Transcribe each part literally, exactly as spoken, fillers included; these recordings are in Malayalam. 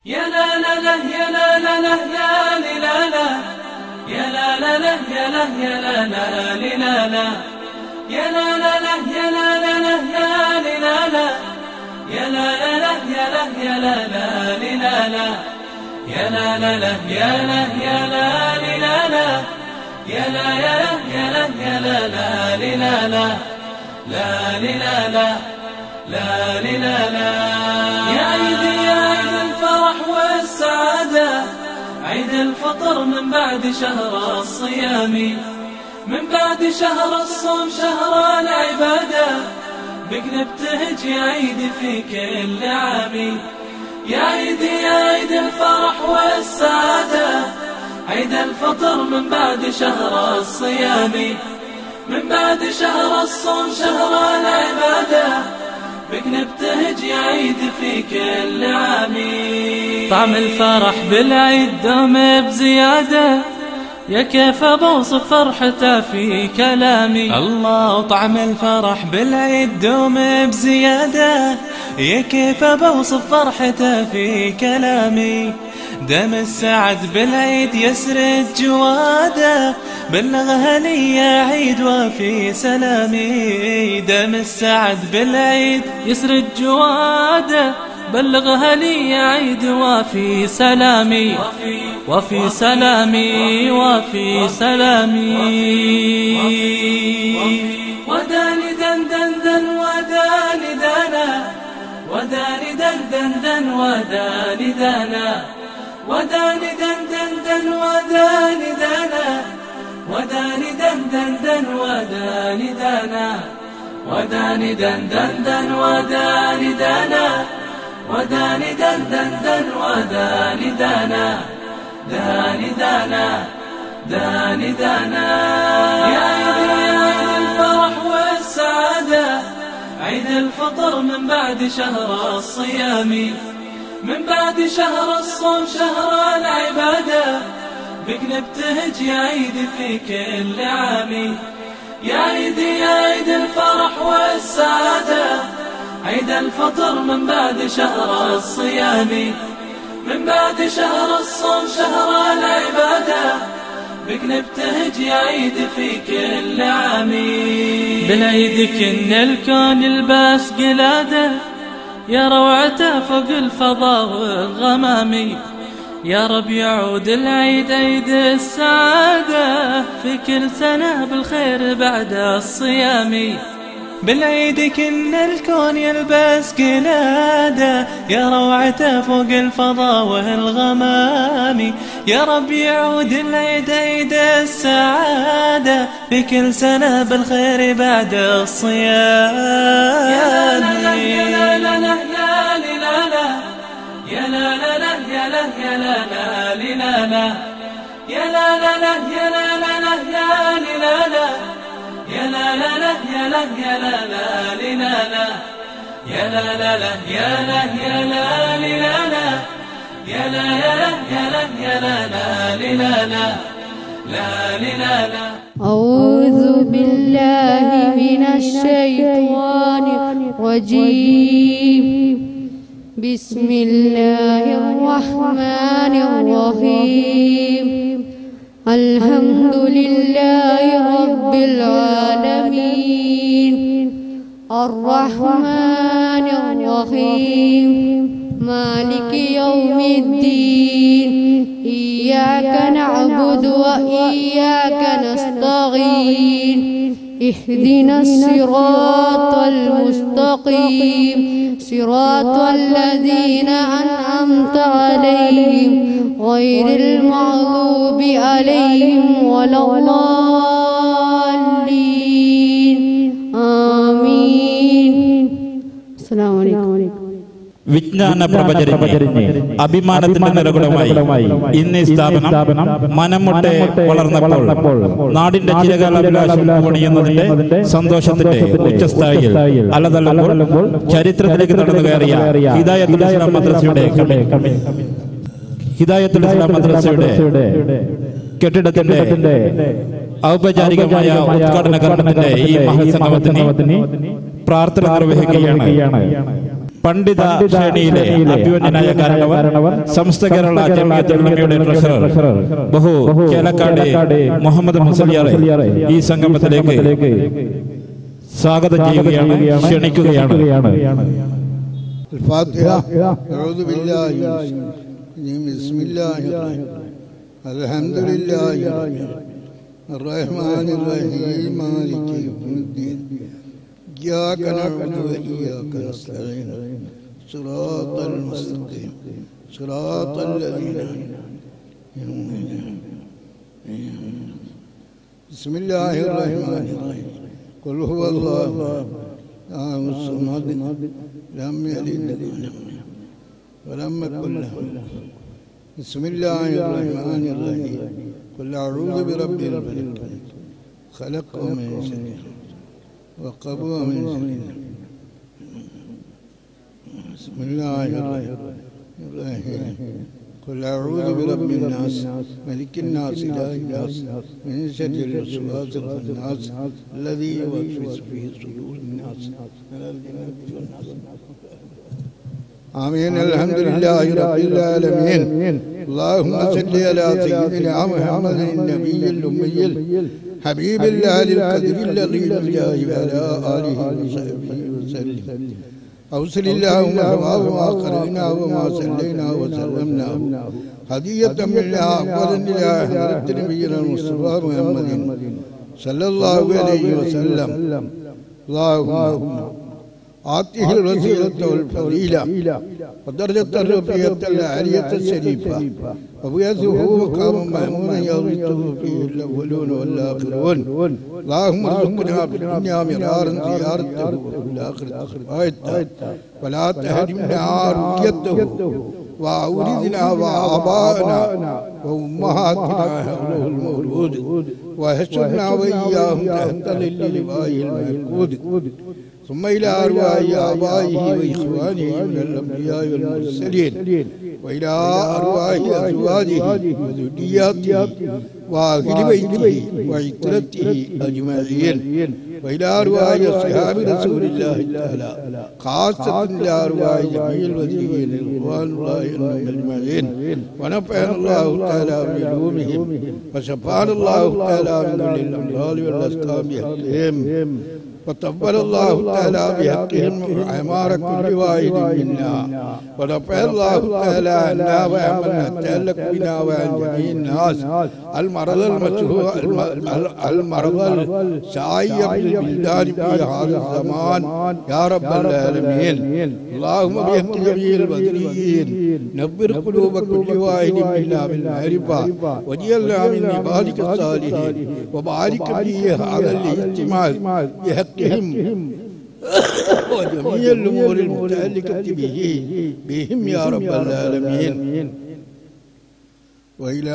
يا لا لا لا يا لا لا لا يا لا لا يا لا لا لا يا لا يا لا لا لا لا يا لا لا لا يا لا لا لا يا لا لا يا لا يا لا يا لا يا لا لا لا يا لا يا لا لا لا يا لا يا لا يا لا يا لا لا لا لا لا لا لا لا يا عيد يا عيد الفرح والسعادة، عيد الفطر من بعد شهر الصيام، من بعد شهر الصوم شهر العبادة، بك نبتهج يا عيد في كل عام. يا عيد يا عيد الفرح والسعادة، عيد الفطر من بعد شهر الصيام، من بعد شهر الصوم شهر العبادة، بك نبتهج يا عيد في كل عام. طعم الفرح بالعيد دوم بزيادة، يا كيف بوصف فرحته في كلامي. الله طعم الفرح بالعيد دوم بزيادة، يا كيف بوصف فرحته في كلامي. دم السعد بالعيد يسرد جواده، بلغها لي يا عيد وفي سلامي. دم السعد بالعيد يسرد جواده، بلغها لي يا عيد وفي سلامي، وفي سلامي وفي سلامي. وداني دن دن دن وداني دنا، وداني دن دن دن وداني دنا، وداني دن دن دن وداني دنا، وداني دن دن دن وداني دنا، وداني دن دن دن وداني دنا، وداني دن دن دن وداني دنا، داني دنا داني دنا. يا عيد يا عيد الفرح والسعادة، عيد الفطر من بعد شهر الصيام، من بعد شهر الصوم شهر العبادة، بك نبتهج يا عيد في كل عام. يا عيد يا عيد الفرح والسعادة، عيد الفطر من بعد شهر الصيام، من بعد شهر الصوم شهر العبادة، بك نبتهج يا عيد في كل عام. بالعيد كن الكون يلبس قلادة، يا روعته فوق الفضاء والغمام. يا رب يعود العيد عيد السعادة، في كل سنة بالخير بعد الصيام. بالعيد كن الكون يلبس قلادة، يا روعته فوق الفضاء والغمام. يا رب يعود العيد عيد السعادة، في كل سنة بالخير بعد الصيام. يا لا لا لا يا لا لا لا يا لا لا لا يا لا يا لا لا لا يا لا لا لا يا لا لا لا يا لا لا لا يا لا يا لا لا يا لا لا لا يا لا يا لا لا يا لا يا لا يا لا يا لا لا لا لا لا. أعوذ بالله من الشيطان الرجيم، بسم الله الرحمن الرحيم. الحمد لله رب العالمين، الرحمن الرحيم، مالك يوم الدين. إياك نعبد وإياك نستعين، اهدنا الصراط المستقيم، صراط الذين أنعمت عليهم غير المغضوب عليهم ولا الضالين. آمين. السلام عليكم. വിജ്ഞാന പ്രഭചരിഞ്ഞ് അഭിമാനത്തിന്റെ നിറകുടമായി ഇന്ന് ഈ സ്ഥാപനം മനമുട്ടെ വളർന്നപ്പോൾ നാടിന്റെ ചിരകാലാഭിലാഷം പണിയുന്നതിന്റെ സന്തോഷത്തിന്റെ ഉച്ചസ്ഥായിയിൽ അലതല്ലുമ്പോൾ ചരിത്രത്തിലേക്ക് നടന്നു കയറിയ ഹിദായത്തുൽ ഇസ്ലാം മദ്രസയുടെ ഹിദായത്തുൽ ഇസ്ലാം മദ്രസയുടെ കെട്ടിടത്തിന്റെ ഔപചാരികമായ ഉദ്ഘാടന കർമ്മത്തിന്റെ ഈ മഹാസംഗമത്തിന് പ്രാർത്ഥന നിർവഹിക്കുകയാണ്. പണ്ഡിത ശ്രേണിയിലെ അഭിമന്യനായ കാരണവർ സമസ്ത കേരള ജമിയത്തുൽ ഉലമയുടെ ട്രഷറർ ബഹു കേലക്കാട് മുഹമ്മദ് മുസലിയാറെ ഈ സംഗമത്തിലേക്ക് സ്വാഗതം ചെയ്യുകയാണ്, ക്ഷണിക്കുകയാണ്. إياك نعبد وإياك نستعين صراط المستقيم صراط الذين بسم الله الرحمن الرحيم قل هو الله أحد الصمد لم يلد ولم يكن له بسم الله الرحمن الرحيم قل أعوذ برب الفلق خلق من شر وقبوا من شر بسم الله الرحمن الرحيم قل أعوذ برب الناس ملك الناس إله الناس من شر الوسواس الخناس الذي يوسوس في صدور الناس آمين. الحمد لله رب العالمين. اللهم صل على سيدنا محمد النبي الأمي حبيب الله القدر الذي الجاه على آله وصحبه وسلم. أوصل اللهم وما قرأنا وما صلينا وسلمنا هدية من الله أفضل إلى حضرة نبينا المصطفى محمد صلى الله عليه وسلم. اللهم آته الوسيلة والفضيلة ودرجة الرفيعة العالية الشريفة وبيته مقاما محمودا يغبطه فيه الأولون والآخرون. اللهم ارزقنا في الدنيا مرارا زيارته وفي الآخرة خيرته ولا تهدمنا رؤيته وأولدنا وآبائنا وأمهاتنا حوله المولود وحشرنا وإياهم تحت ظل لوائه المفقود ثم إلى أرواح آبائه وإخوانه من الأنبياء والمرسلين وإلى أرواح أزواجه وذرياته وأهل بيته وعترته أجمعين وإلى أرواح أصحاب رسول الله تعالى خاصة إلى أرواح جميع الوزيرين رضوان الله عنهم أجمعين ونفعنا الله تعالى بعلومهم وشفانا الله تعالى من كل الأمراض والأسقام بحقهم وطول الله تعالى بحقهم عمار كل واحد منا ونفع الله تعالى عنا وعملنا تعلق بنا وعن جميع الناس المرض المشهور المرض الشائع في البلدان في هذا الزمان يا رب العالمين. اللهم بحق جميع البدريين نبر قلوب كل واحد منا بالمعرفة وجعلنا من عبادك الصالحين وبارك في هذا الاجتماع بحق وجميع الأمور المتعلقة به بهم يا رب العالمين. وإلى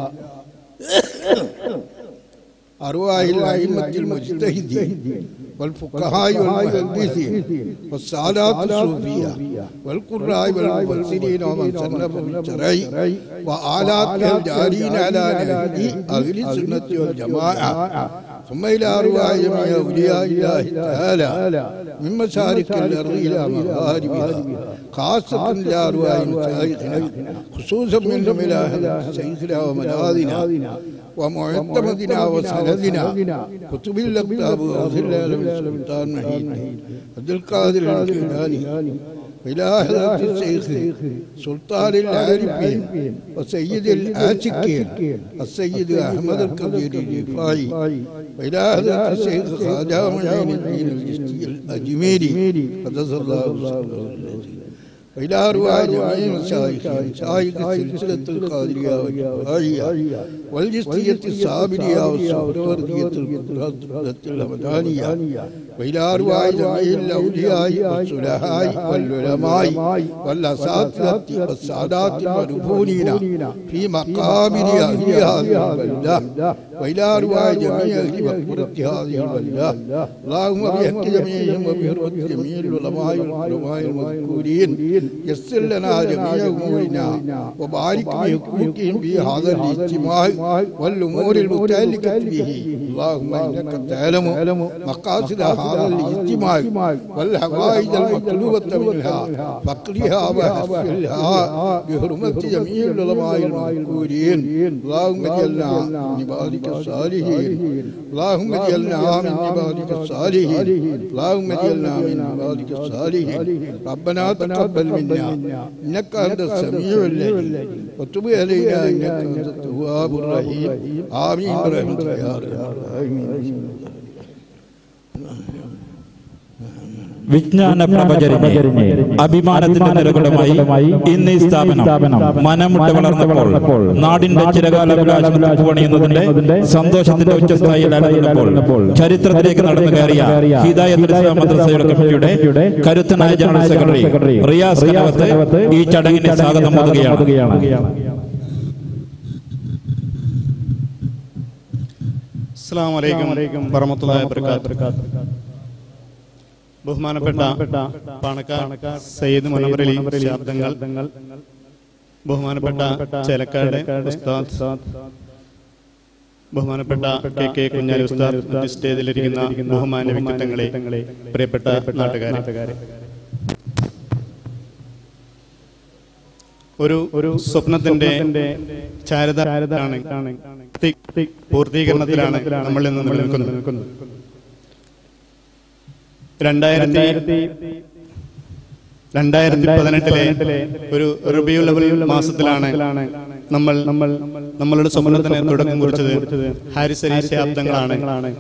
أرواح الأئمة المجتهدين والفقهاء والمحدثين والسادات الصوفية والقراء والمفسرين ومن صنف بالشرع وآلات الجارين على نهج أهل السنة والجماعة ثم إلى أرواح جميع أولياء الله تعالى من مشارق الأرض إلى مغاربها خاصة إلى أرواح مشايخنا خصوصا منهم إلى حضرة شيخنا وملاذنا ومعتمدنا وسندنا كتب الأقطاب وأرسل لهم السلطان نهيد عبد القادر الجيلاني إلى حضرة الشيخ سلطان العارفين وسيد العاشقين السيد أحمد الكبير الرفاعي وإلى حضرة الشيخ خواجة معين الدين الجشتي الأجميري قدس الله سره وإلى أرواح جميع مشايخ مشايخ سلسلة القادرية والجوهرية والجشتية الصابرية والصبروردية القدرة الهمدانية وإلى أرواح جميع الأولياء والصلحاء والعلماء والأساتذة والسادات المدفونين في مقابر أهل هذه البلدة وإلى أرواح جميع أهل مقبرة هذه البلدة. اللهم بحق جميعهم وبحرمة جميع العلماء والعلماء المذكورين يسر لنا جميع أمورنا وبارك بحقوقهم في هذا الاجتماع والأمور المتعلقة به اللهم إنك تعلم مقاصد هذا الاجتماع والحوائج المطلوبة منها فاقضها وحصلها بحرمة جميع العلماء المذكورين اللهم اجعلنا من عبادك الصالحين اللهم اجعلنا من عبادك الصالحين اللهم اجعلنا من عبادك الصالحين ربنا تقبل منا إنك أنت السميع العليم وتب علينا إنك أنت التواب الرحيم آمين برحمتك يا رب العالمين. വിജ്ഞാന പ്രഭചരിഞ്ഞ് അഭിമാനത്തിന്റെ നിരകളുമായി ഇന്ന് ഈ സ്ഥാപനം മനമുട്ട് വളർന്നപ്പോൾ നാടിന്റെ ചിരകാല പണിയുന്നതിന്റെ സന്തോഷത്തിന്റെ ഉച്ചസ്ഥായിയിൽ അലയുമ്പോൾ ചരിത്രത്തിലേക്ക് നടന്നു കയറിയ ഹിദായത്തുൽ ഇസ്ലാം മദ്രസയുടെ കമ്മിറ്റിയുടെ കരുത്തനായ ജനറൽ സെക്രട്ടറി റിയാസ് കനവത്ത് ഈ ചടങ്ങിന് സ്വാഗതം നൽകുകയാണ്. അസ്സലാമു അലൈക്കും വറഹ്മത്തുള്ളാഹി വബറകാതുഹു. ബഹുമാനപ്പെട്ട പാണക്കാട് സയ്യിദ് മുനവ്വർ അലി ശബ്ദങ്ങൾ, ബഹുമാനപ്പെട്ട ചേലക്കാട് ഉസ്താദ്, ബഹുമാനപ്പെട്ട കെ കെ കുഞ്ഞാലി ഉസ്താദ്, സ്റ്റേജിലിരിക്കുന്ന ബഹുമാന്യ വ്യക്തിത്വങ്ങളെ, പ്രിയപ്പെട്ട നാട്ടുകാരെ, ഒരു ഒരു സ്വപ്നത്തിന്റെ ചാരിതാണ് പൂർത്തീകരണത്തിലാണ് നമ്മൾ ഇന്ന് നിലനിൽക്കുന്നത്. രണ്ടായിരത്തി രണ്ടായിരത്തി പതിനെട്ടിലെ ഒരു റബീഉൽ അവ്വൽ മാസത്തിലാണ് നമ്മൾ നമ്മൾ നമ്മളുടെ സ്വപ്നത്തിന് തുടക്കം കുറിച്ചത്. ഹാരിസ് അലി ശാബ്ദങ്ങളാണ്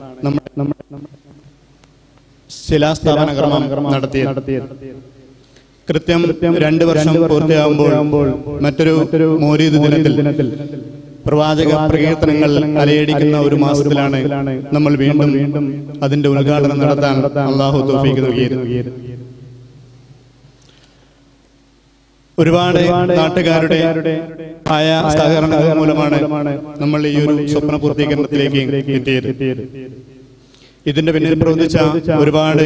ശിലാസ്ഥാപന കർമ്മം നടത്തിയത്. കൃത്യം രണ്ട് വർഷം പൂർത്തിയാകുമ്പോൾ മറ്റൊരു മൗലീദ് ദിനത്തിൽ പ്രവാചക പ്രകീർത്തനങ്ങൾ അലയടിക്കുന്ന ഒരു മാസത്തിലാണ് നമ്മൾ വീണ്ടും അതിന്റെ ഉദ്ഘാടനം നടത്താൻ അല്ലാഹു തൗഫീഖ് നൽകിയത്. ഒരുപാട് നാട്ടുകാരുടെ ആയ സഹകരണങ്ങൾ മൂലമാണ് നമ്മൾ ഈ ഒരു സ്വപ്ന പൂർത്തീകരണത്തിലേക്ക് എത്തിയത്. ഇതിന്റെ പിന്നിൽ പ്രവർത്തിച്ച ഒരുപാട്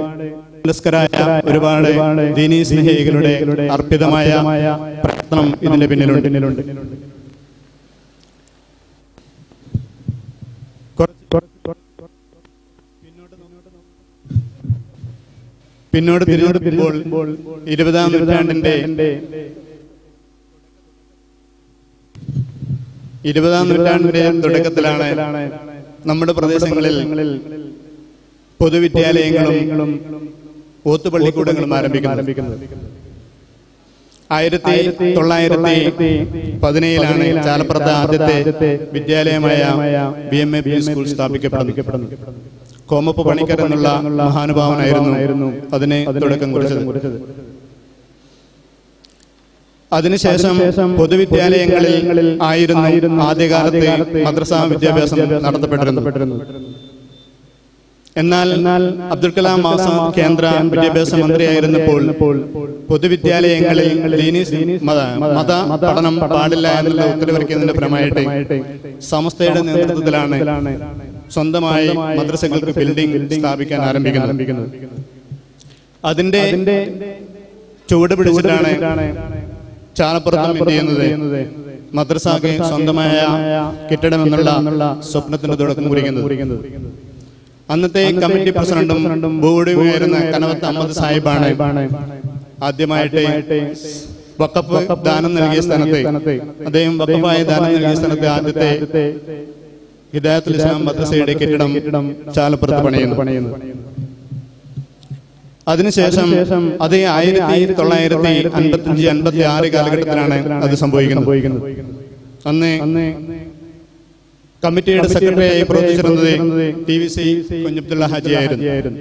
ഒരുപാട് ദീനീ സ്നേഹികളുടെ അർപ്പിതമായ പ്രയത്നം ഇതിന്റെ പിന്നിലുണ്ട്. പിന്നോട്ട് തിരിഞ്ഞെടുക്കുമ്പോൾ ഇരുപതാം നൂറ്റാണ്ടിന്റെ ഇരുപതാം നൂറ്റാണ്ടിന്റെ തുടക്കത്തിലാണ് നമ്മുടെ പ്രദേശങ്ങളിൽ പൊതുവിദ്യാലയങ്ങളും ഓത്തുപള്ളിക്കൂടങ്ങളും ആരംഭിക്കുന്നത്. ആയിരത്തി തൊള്ളായിരത്തി പതിനേഴിലാണ് ചാലപ്പുറത്തെ ആദ്യത്തെ വിദ്യാലയമായ B M A P school സ്ഥാപിക്കപ്പെടുന്നത്. കോമപ്പ് പണിക്കർ എന്നുള്ള മഹാനുഭാവനായിരുന്നു അതിന് തുടക്കം കുറിച്ചത്. അതിനുശേഷം പൊതുവിദ്യാലയങ്ങളിൽ ആയിരുന്നു ആദ്യകാലത്ത് മദ്രസ വിദ്യാഭ്യാസം നടത്തപ്പെട്ടിരുന്നത്. എന്നാൽ അബ്ദുൽ കലാം ആസാദ് കേന്ദ്ര വിദ്യാഭ്യാസ മന്ത്രിയായിരുന്നപ്പോൾ പൊതുവിദ്യാലയങ്ങളിൽ മത പഠനം പാടില്ല എന്നുള്ള ഉത്തരവിറക്കിയതിന്റെ ഫലമായിട്ട് സമസ്തയുടെ നേതൃത്വത്തിലാണ് സ്വന്തമായി മദ്രസകൾക്ക് ബിൽഡിംഗ് സ്ഥാപിക്കാൻ ആരംഭിക്കുന്നത്. അതിന്റെ ചുവട് പിടിച്ചിട്ടാണ് ചാലപ്പുറത്തും എന്ത് ചെയ്യുന്നത് മദ്രസക്ക് സ്വന്തമായ കെട്ടിടം എന്നുള്ള സ്വപ്നത്തിന് തുടക്കം കുറിക്കുന്നത്. അന്നത്തെ കമ്മിറ്റി പ്രസിഡന്റും ബോർഡുമായിരുന്ന കനവത്ത് അഹമ്മദ് സാഹിബാണ് ആദ്യമായിട്ട് വഖഫ് ദാനം നൽകിയ സ്ഥലത്ത് അദ്ദേഹം വഖഫായ ദാനം നൽകിയ സ്ഥലത്ത് ആദ്യത്തെ ഹിദായത്തുൽ ഇസ്ലാം മദ്രസയുടെ കെട്ടിടം ചാലപ്പുറത്ത് പണിയുന്നു. അതിനുശേഷം അത് ആയിരത്തി തൊള്ളായിരത്തി അൻപത്തി അഞ്ച് അൻപത്തി ആറ് കാലഘട്ടത്തിലാണ് അത് സംഭവിക്കുന്നത്. അന്ന് കമ്മിറ്റിയുടെ സെക്രട്ടറിയായി പ്രവർത്തിച്ചിരുന്നത് ടി വി സി കുഞ്ഞബ്ദുള്ള ഹാജിയായിരുന്നു.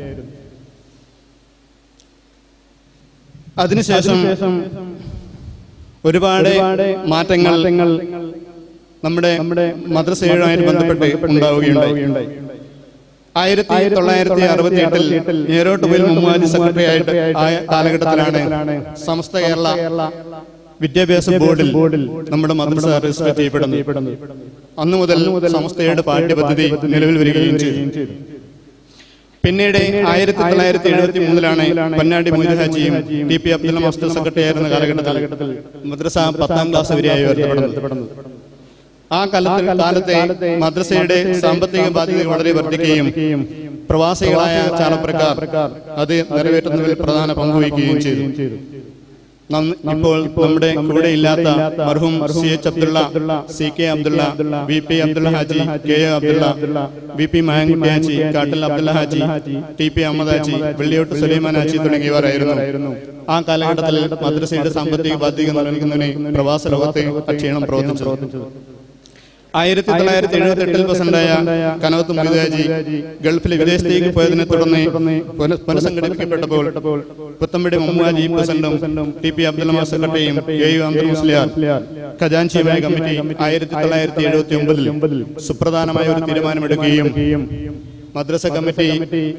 അതിനുശേഷം ഒരുപാട് മാറ്റങ്ങൾ നമ്മുടെ മദ്രസയുമായി ബന്ധപ്പെട്ട് ഉണ്ടാവുകയുണ്ടായി. ആയിരത്തി തൊള്ളായിരത്തി അറുപത്തി എട്ടിൽ നേരോട്ടുപയിൽ മുഹമ്മദ് സെക്രട്ടറി ആയിട്ട് ആയ കാലഘട്ടത്തിലാണ് സമസ്ത കേരള വിദ്യാഭ്യാസ ബോർഡിൽ നമ്മുടെ മദ്രസ രജിസ്റ്റർ ചെയ്യപ്പെടുന്നത്. അന്നു മുതൽ സമസ്തയുടെ പാഠ്യപദ്ധതി നിലവിൽ വരികയും ചെയ്തു. പിന്നീട് ആയിരത്തി തൊള്ളായിരത്തി എഴുപത്തി മൂന്നിലാണ് പൊന്നാടി മൊയ്തു ഹാജിയും T P Abdul master secretary ആയിരുന്ന കാലഘട്ടത്തിൽ മദ്രസ പത്താം ക്ലാസ് വരെയായി ഉയർത്തപ്പെടുന്നത്. ആ കാലത്ത് കാലത്തെ മദ്രസയുടെ സാമ്പത്തിക ബാധ്യത വളരെ വർദ്ധിക്കുകയും പ്രവാസികളായ ചാലപ്പുറക്കാർ അത് നിറവേറ്റുന്നതിൽ പ്രധാന പങ്കുവഹിക്കുകയും ചെയ്തു. ഇപ്പോൾ നമ്മുടെ കൂടെ ഇല്ലാത്ത മർഹൂം C H Abdulla, C K Abdulla, V P Abdulla Haji, K A Abdulla, V P Mayankutty Haji, Kattal Abdulla Haji, T P Ahmed Haji, Velliyott Sulaiman Haji തുടങ്ങിയവരായിരുന്നു ആ കാലഘട്ടത്തിൽ മദ്രസയുടെ സാമ്പത്തിക ബാധ്യത നൽകുന്നതിന് പ്രവാസ ലോകത്തെ അക്ഷീണം പ്രവർത്തിച്ചു. ആയിരത്തി തൊള്ളായിരത്തി എഴുപത്തി എട്ടിൽ പ്രസിഡന്റായ കനവത്ത് മൊയ്തു ഹാജി ഗൾഫിലെ വിദേശത്തേക്ക് പോയതിനെ തുടർന്ന് പുനഃസംഘടിപ്പിക്കപ്പെട്ടപ്പോൾ പുത്തമ്പടി മമ്മുഹാജി പ്രസിഡന്റും ടി പി അബ്ദുൽ മാസ്റ്റർ സെക്രട്ടറിയും എ യു അബ്ദുൽ മുസ്ലിയാർ ഖജാൻചിയുമായ കമ്മിറ്റി ആയിരത്തി തൊള്ളായിരത്തി എഴുപത്തി ഒമ്പതിൽ സുപ്രധാനമായ ഒരു തീരുമാനമെടുക്കുകയും മദ്രസ കമ്മിറ്റി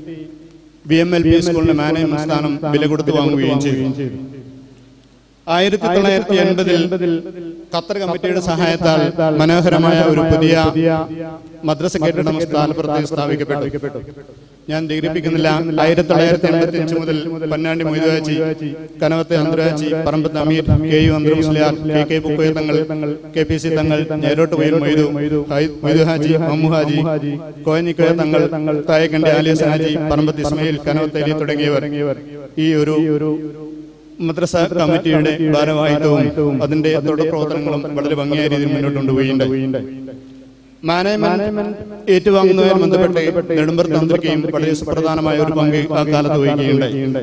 വി എം എൽ പി സ്കൂളിന്റെ മാനേജ്മെന്റ് സ്ഥാനം വില കൊടുത്തു വാങ്ങുകയും ചെയ്തു. ആയിരത്തി തൊള്ളായിരത്തി എൺപതിൽ ഖത്തർ കമ്മിറ്റിയുടെ സഹായത്താൽ മനോഹരമായ ഒരു പുതിയ മദ്രസ കെട്ടിടം സ്ഥാനപ്പുറത്ത് സ്ഥാപിക്കപ്പെട്ടു. ഞാൻ ദീർഘിപ്പിക്കുന്നില്ല. ആയിരത്തി തൊള്ളായിരത്തി എൺപത്തി അഞ്ച് മുതൽ പൊന്നാണ്ടി മൊയ്തു ഹാജി, കനവത്തെ Anthar Haji, Parambath Ameer, K U Anthar Musliyar, K K Pookoya തങ്ങൾ, കെ പി സി തങ്ങൾ, ഞേരോട്ട് വയൽ മൊയ്തു, മൊയ്തു ഹാജി, മമ്മു ഹാജി, കോയഞ്ഞിക്കോയ തങ്ങൾ, തായക്കണ്ടി ആലിയസ് ഹാജി, പറമ്പത്ത് ഇസ്മയിൽ, കനവത്ത് അലി തുടങ്ങിയവർ ഈ ഒരു മദ്രസ കമ്മിറ്റിയുടെ ഭാരവാഹിത്വവും അതിന്റെ തുടർ പ്രവർത്തനങ്ങളും വളരെ ഭംഗിയായ രീതിയിൽ മുന്നോട്ട് കൊണ്ടുപോയിട്ടുണ്ട്. മാനേജ്മെന്റ് ഏറ്റുവാങ്ങുന്നതുമായി ബന്ധപ്പെട്ട് നെടുമ്പർ തന്ത്രിക്കുകയും വളരെ സുപ്രധാനമായ ഒരു പങ്ക് ആ കാലത്ത് വഹിക്കുകയുണ്ടായി.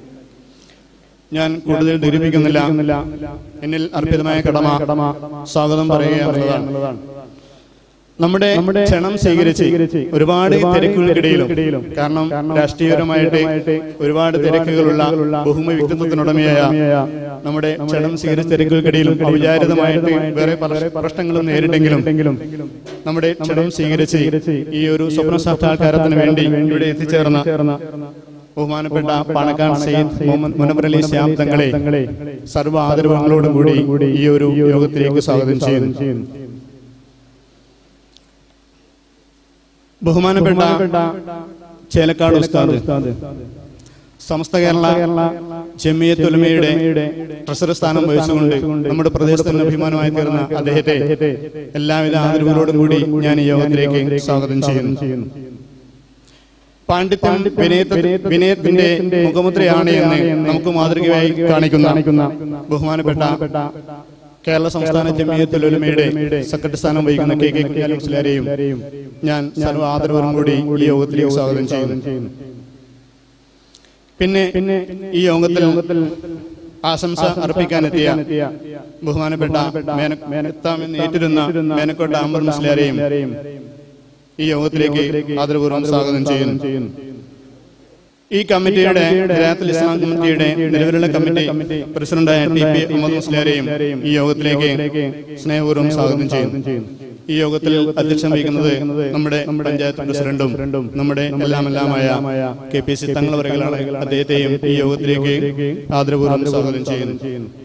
ഞാൻ കൂടുതൽ ദീർഘിപ്പിക്കുന്നില്ല. എന്നിൽ അർപ്പിതമായ കടമ സ്വാഗതം പറയുക എന്നുള്ളതാണ്. നമ്മുടെ ക്ഷണം സ്വീകരിച്ച് ഒരുപാട് തിരക്കുകൾക്കിടയിലും, കാരണം രാഷ്ട്രീയപരമായിട്ട് ഒരുപാട് തിരക്കുകളുള്ള ബഹുമ വ്യക്തിത്വത്തിനുടമയായ നമ്മുടെ ക്ഷണം സ്വീകരിച്ച തിരക്കുകൾക്കിടയിലും ഔപചാരികമായിട്ട് വേറെ പല പ്രശ്നങ്ങളും നേരിട്ടെങ്കിലും നമ്മുടെ ക്ഷണം സ്വീകരിച്ച് ഈ ഒരു സ്വപ്ന സാക്ഷാത്കാരത്തിന് വേണ്ടി ഇവിടെ എത്തിച്ചേർന്ന ബഹുമാനപ്പെട്ട പാണക്കാട് സയ്യിദ് മുഹമ്മദ് മുനവ്വർ അലി ശിഹാബ് തങ്ങളെ സർവ്വ ആദരവുകളോടും കൂടി ഈ ഒരു യോഗത്തിലേക്ക് സ്വാഗതം ചെയ്യുന്നു. ബഹുമാനപ്പെട്ട ചേലക്കാട് ഉസ്താദ്, സമസ്ത കേരള ജമിയത്തുൽ ഉലമയുടെ ട്രഷറർ സ്ഥാനം വഹിച്ചുകൊണ്ട് നമ്മുടെ പ്രദേശത്തിന് അഭിമാനമായി തീർന്ന അദ്ദേഹത്തെ എല്ലാവിധ ആദരവുകളോടും കൂടി ഞാൻ ഈ യോഗത്തിലേക്ക് സ്വാഗതം ചെയ്യുന്നു. പാണ്ഡിത്യം വിനയത്തിന്റെ മുഖമുദ്രയാണ് എന്ന് നമുക്ക് മാതൃകയായി കാണിക്കുന്ന ബഹുമാനപ്പെട്ട കേരള സംസ്ഥാന ജമിയത്തുൽ ഉലമയുടെ സെക്രട്ടറി സ്ഥാനം വഹിക്കുന്ന കെ കെ കുഞ്ഞാലി മുസ്ലിയാരെയും ഞാൻ സർവ്വ ആദരവോടും കൂടി ഈ യോഗത്തിലേക്ക് സ്വാഗതം ചെയ്യുന്നു. പിന്നെ ഈ യോഗത്തിൽ ആശംസ അർപ്പിക്കാനെത്തിയ ബഹുമാനപ്പെട്ട മേനത്താമെന്ന് ഏറ്റിരുന്ന മേനക്കോട്ട അഹമ്മദ് മുസ്ലിയാരെയും ഈ യോഗത്തിലേക്ക് ആദരപൂർവ്വം സ്വാഗതം ചെയ്യുന്നു. ഈ കമ്മിറ്റിയുടെ ഖിലാഫത്തുൽ ഇസ്ലാം കമ്മിറ്റിയുടെ നിലവിലുള്ള കമ്മിറ്റി പ്രസിഡന്റായ ടി പി അഹമ്മദ് മുസ്ലിയാരെയും ഈ യോഗത്തിലേക്ക് സ്നേഹപൂർവ്വം സ്വാഗതം ചെയ്യുന്നു. ഈ യോഗത്തിൽ അധ്യക്ഷം വഹിക്കുന്നത് നമ്മുടെ പഞ്ചായത്ത് പ്രസിഡന്റും നമ്മുടെ എല്ലാം എല്ലാമായ കെ പി സി തങ്ങൾ അവരുകളാണ്. അദ്ദേഹത്തെയും ഈ യോഗത്തിലേക്ക് ആദരപൂർവ്വം സ്വാഗതം ചെയ്യുന്നു.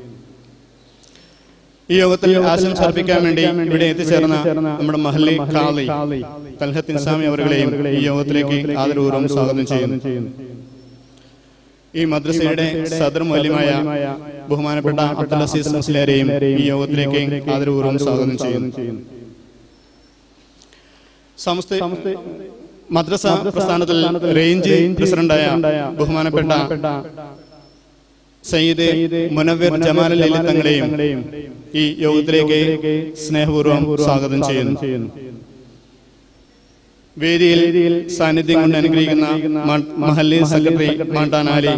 ഈ യോഗത്തിൽ ആശംസ അർപ്പിക്കാൻ വേണ്ടി ഇവിടെ എത്തിച്ചേർന്ന നമ്മുടെ മഹല്ലി ഖാദി തൽഹത്ത് ഇൻസാമി അവരുകളെയും ഈ യോഗത്തിലേക്ക് ആദരപൂർവ്വം സ്വാഗതം ചെയ്യുന്നു. ഈ മദ്രസയുടെ സദർ മൗലവിയായ ബഹുമാനപ്പെട്ട അബ്ദുൽ അസീസ് മുസ്ലിയാരെയും ഈ യോഗത്തിലേക്ക് ആദരപൂർവ്വം സ്വാഗതം ചെയ്യുന്നു. സമസ്ത മദ്രസ പ്രസ്ഥാനത്തിൽ റേഞ്ച് പ്രസിഡന്റായ ബഹുമാനപ്പെട്ട സയ്യിദ് മുനവ്വർ ജമാൽ അലി തങ്ങളെയും ഈ യോഗത്തിലേക്ക് സ്നേഹപൂർവ്വം സ്വാഗതം ചെയ്യുന്നു. വേദിയിൽ സാന്നിധ്യം കൊണ്ട് അനുഗ്രഹിക്കുന്ന മഹല്ലി സെക്രട്ടറി മാണ്ടാനാലി,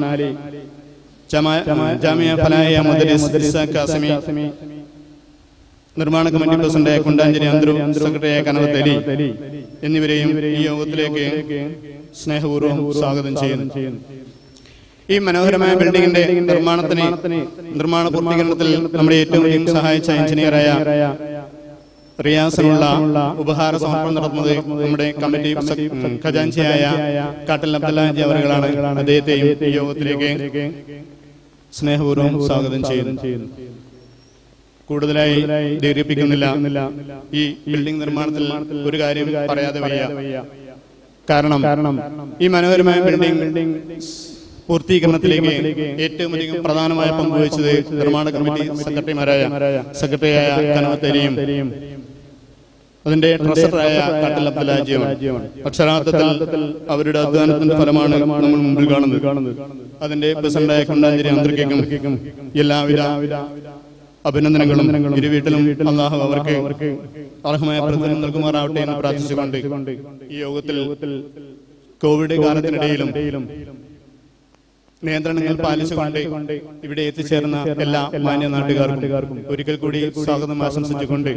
ജാമിയ ഫലാഹിയ മുദരിസ് ഇസാഖ് കാസിമി, നിർമ്മാണ കമ്മിറ്റി പ്രസിഡന്റ് കുണ്ടാഞ്ചേരി അന്തരു, സെക്രട്ടറിയായ കനവത്ത് അലി എന്നിവരെയും ഈ യോഗത്തിലേക്ക് സ്നേഹപൂർവ്വം സ്വാഗതം ചെയ്യുന്നു. ഈ മനോഹരമായ ബിൽഡിംഗിന്റെ നിർമ്മാണത്തിന് നിർമ്മാണ പൂർത്തീകരണത്തിൽ നമ്മുടെ ഏറ്റവും സഹായിച്ച എഞ്ചിനീയറായ റിയാസിനുള്ള ഉപഹാര സമർപ്പണം നടത്തുന്നത് നമ്മുടെ കമ്മിറ്റി ഖജാൻചിയായ കാട്ടൽ അബ്ദുള്ള ഹാജി അവരുകളാണ്. അദ്ദേഹത്തെയും ഈ യോഗത്തിലേക്ക് സ്നേഹപൂർവ്വം സ്വാഗതം ചെയ്യുന്നു. കൂടുതലായി ദീർഘിപ്പിക്കുന്നില്ല. ഈ ബിൽഡിംഗ് നിർമ്മാണത്തിൽ ഒരു കാര്യം പറയാതെ വയ്യ. കാരണം ഈ മനോഹരമായ ബിൽഡിംഗ് പൂർത്തീകരണത്തിലേക്ക് ഏറ്റവും അധികം പ്രധാനമായ പങ്കുവഹിച്ചത് നിർമ്മാണ കമ്മിറ്റി സെക്രട്ടറിമാരായ സെക്രട്ടറിയായ കനവത്തേരിയും അതിന്റെ ട്രഷററായ കാട്ടിൽ അബ്ദുല്ലാജിയുമാണ്. അക്ഷരാർത്ഥത്തിൽ അവരുടെ അധ്വാനത്തിന്റെ ഫലമാണ് നമ്മൾ മുമ്പിൽ കാണുന്നത്. അതിന്റെ പ്രസിഡന്റായ കൊണ്ടാഞ്ചേരി അന്തർക്കും എല്ലാവിധ അഭിനന്ദനങ്ങളും ഇരു വീട്ടിലും അള്ളാഹു അവർക്ക് അർഹമായ പ്രതിഫലം നൽകുമാറാവട്ടെ എന്ന് പ്രാർത്ഥിച്ചുകൊണ്ട് ഈ യോഗത്തിൽ കോവിഡ് കാലത്തിനിടയിലും നിയന്ത്രണങ്ങൾ പാലിച്ചുകൊണ്ട് ഇവിടെ എത്തിച്ചേർന്ന എല്ലാ മാന്യ നാട്ടുകാർക്കും ഒരിക്കൽ കൂടി സ്വാഗതം ആശംസിച്ചുകൊണ്ട്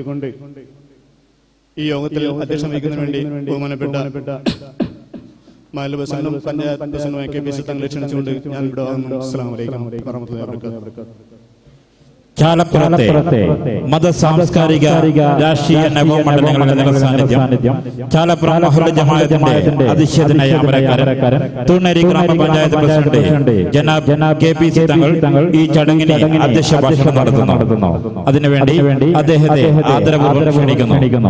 ഈ യോഗത്തിൽ അധ്യക്ഷം വഹിക്കുന്നതിന് വേണ്ടി ബഹുമാനപ്പെട്ട മാലു പ്രസിഡന്റും പഞ്ചായത്ത് പ്രസിഡന്റുമായ കെ പി സി തങ്ങളെ ക്ഷണിച്ചുകൊണ്ട് ഞാൻ ഇവിടെ വന്നു. അസ്സലാമു അലൈക്കും വറഹ്മത്തുള്ളാഹി വബറകാതുഹു. ചാലപ്പുറത്തെ മത സാംസ്കാരിക രാഷ്ട്രീയ നവമണ്ഡലങ്ങളുടെ സാന്നിധ്യം ചാലപ്പുറം മഹല്ല് ജമാഅത്തിന്റെ അതിശയനായ അമരക്കാരൻ തൂണേരി ഗ്രാമപഞ്ചായത്ത് പ്രസിഡന്റ് ജനാബ് കെ പി സി തങ്ങൾ ഈ ചടങ്ങിന് അധ്യക്ഷ ഭാഷണം നടത്തുന്നു. അതിനുവേണ്ടി അദ്ദേഹത്തെ ആദരപൂർവ്വം ക്ഷണിക്കുന്നു.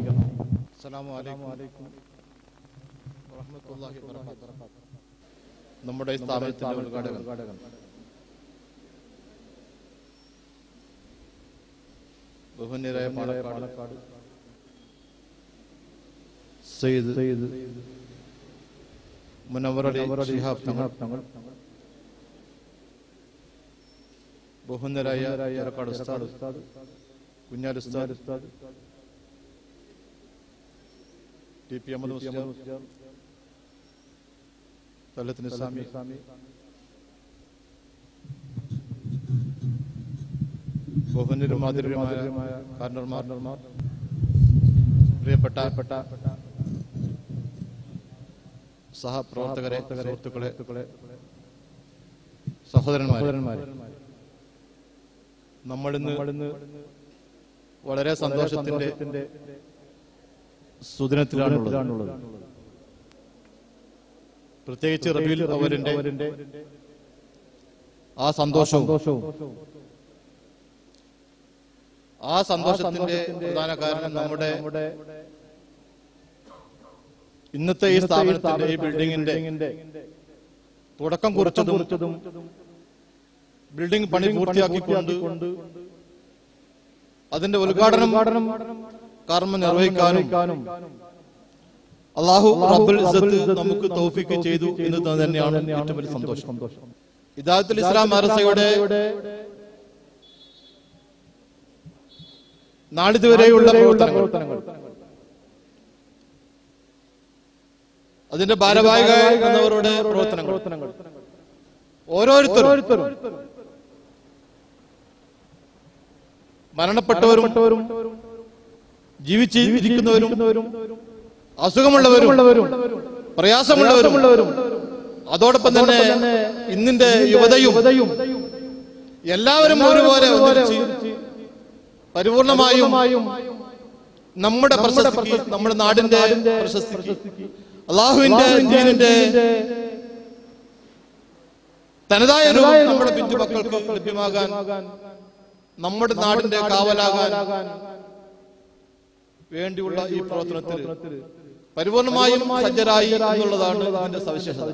നമ്മുടെ സ്ഥാപനത്തിന്റെ ഉദ്ഘാടകൻ ബഹുമാന്യരായ പാലക്കാട് സയ്യിദ് മുനവ്വർ അലി ശിഹാബ് തങ്ങൾ, ബഹുമാന്യരായ പാലക്കാട് ഉസ്താദ് കുഞ്ഞാലി ഉസ്താദ്, ടി പി അഹമ്മദ് മുസ്ലിയാർ, തലത്ത് നിസാമി, ബഹുമാന്യരും മാതൃകമായ കാരണന്മാർ, പ്രിയപ്പെട്ട സഹപ്രവർത്തകരെ, സുഹൃത്തുക്കളെ, സഹോദരന്മാരെ, നമ്മളിന്ന് വളരെ സന്തോഷത്തിന്റെ സുദിനത്തിലാണുള്ളത്. പ്രത്യേകിച്ച് റബീഉൽ അവ്വലിന്റെ ആ സന്തോഷവും ആ സന്തോഷത്തിന്റെ പ്രധാന കാരണം നമ്മുടെ ഇന്നത്തെ ഈ സ്ഥാപനത്തിന്റെ ഈ ബിൽഡിങ്ങിന്റെ തുടക്കം കുറിച്ചതും ബിൽഡിംഗ് പണി പൂർത്തിയാക്കിക്കൊണ്ട് അതിന്റെ ഉദ്ഘാടനം കർമ്മം നിർവഹിക്കാനും അല്ലാഹു റബ്ബുൽ ഇസ്സത്ത് നമുക്ക് തൗഫീഖ് ചെയ്തു എന്ന് തന്നെയാണ് ഏറ്റവും വലിയ സന്തോഷം. ഹിദായത്തുൽ ഇസ്ലാം മദ്രസയുടെ നാളിതുവരെയുള്ള പ്രവർത്തനങ്ങൾ, അതിന്റെ ഭാരവാഹികളുടെ പ്രവർത്തനങ്ങൾ, ഓരോരുത്തരും മരണപ്പെട്ടവരും ജീവിച്ചിരിക്കുന്നവരും അസുഖമുള്ളവരും പ്രയാസമുള്ളവരും അതോടൊപ്പം തന്നെ ഇന്നിന്റെ യുവതയും എല്ലാവരും ഒരുപോലെ പരിപൂർണമായും നമ്മുടെ പ്രശസ്തിക്ക്, നമ്മുടെ നാടിന്റെ പ്രശസ്തിക്ക്, അള്ളാഹുവിന്റെ ദീനിന്റെ തനതായ നമ്മുടെ ബിന്ദുമക്കൾക്ക് ലഭ്യമാകാൻ, നമ്മുടെ നാടിന്റെ കാവലാകാൻ വേണ്ടിയുള്ള ഈ പ്രവർത്തനത്തിൽ പരിപൂർണമായും സജ്ജരായി എന്നുള്ളതാണ് ഇതിന്റെ സവിശേഷത.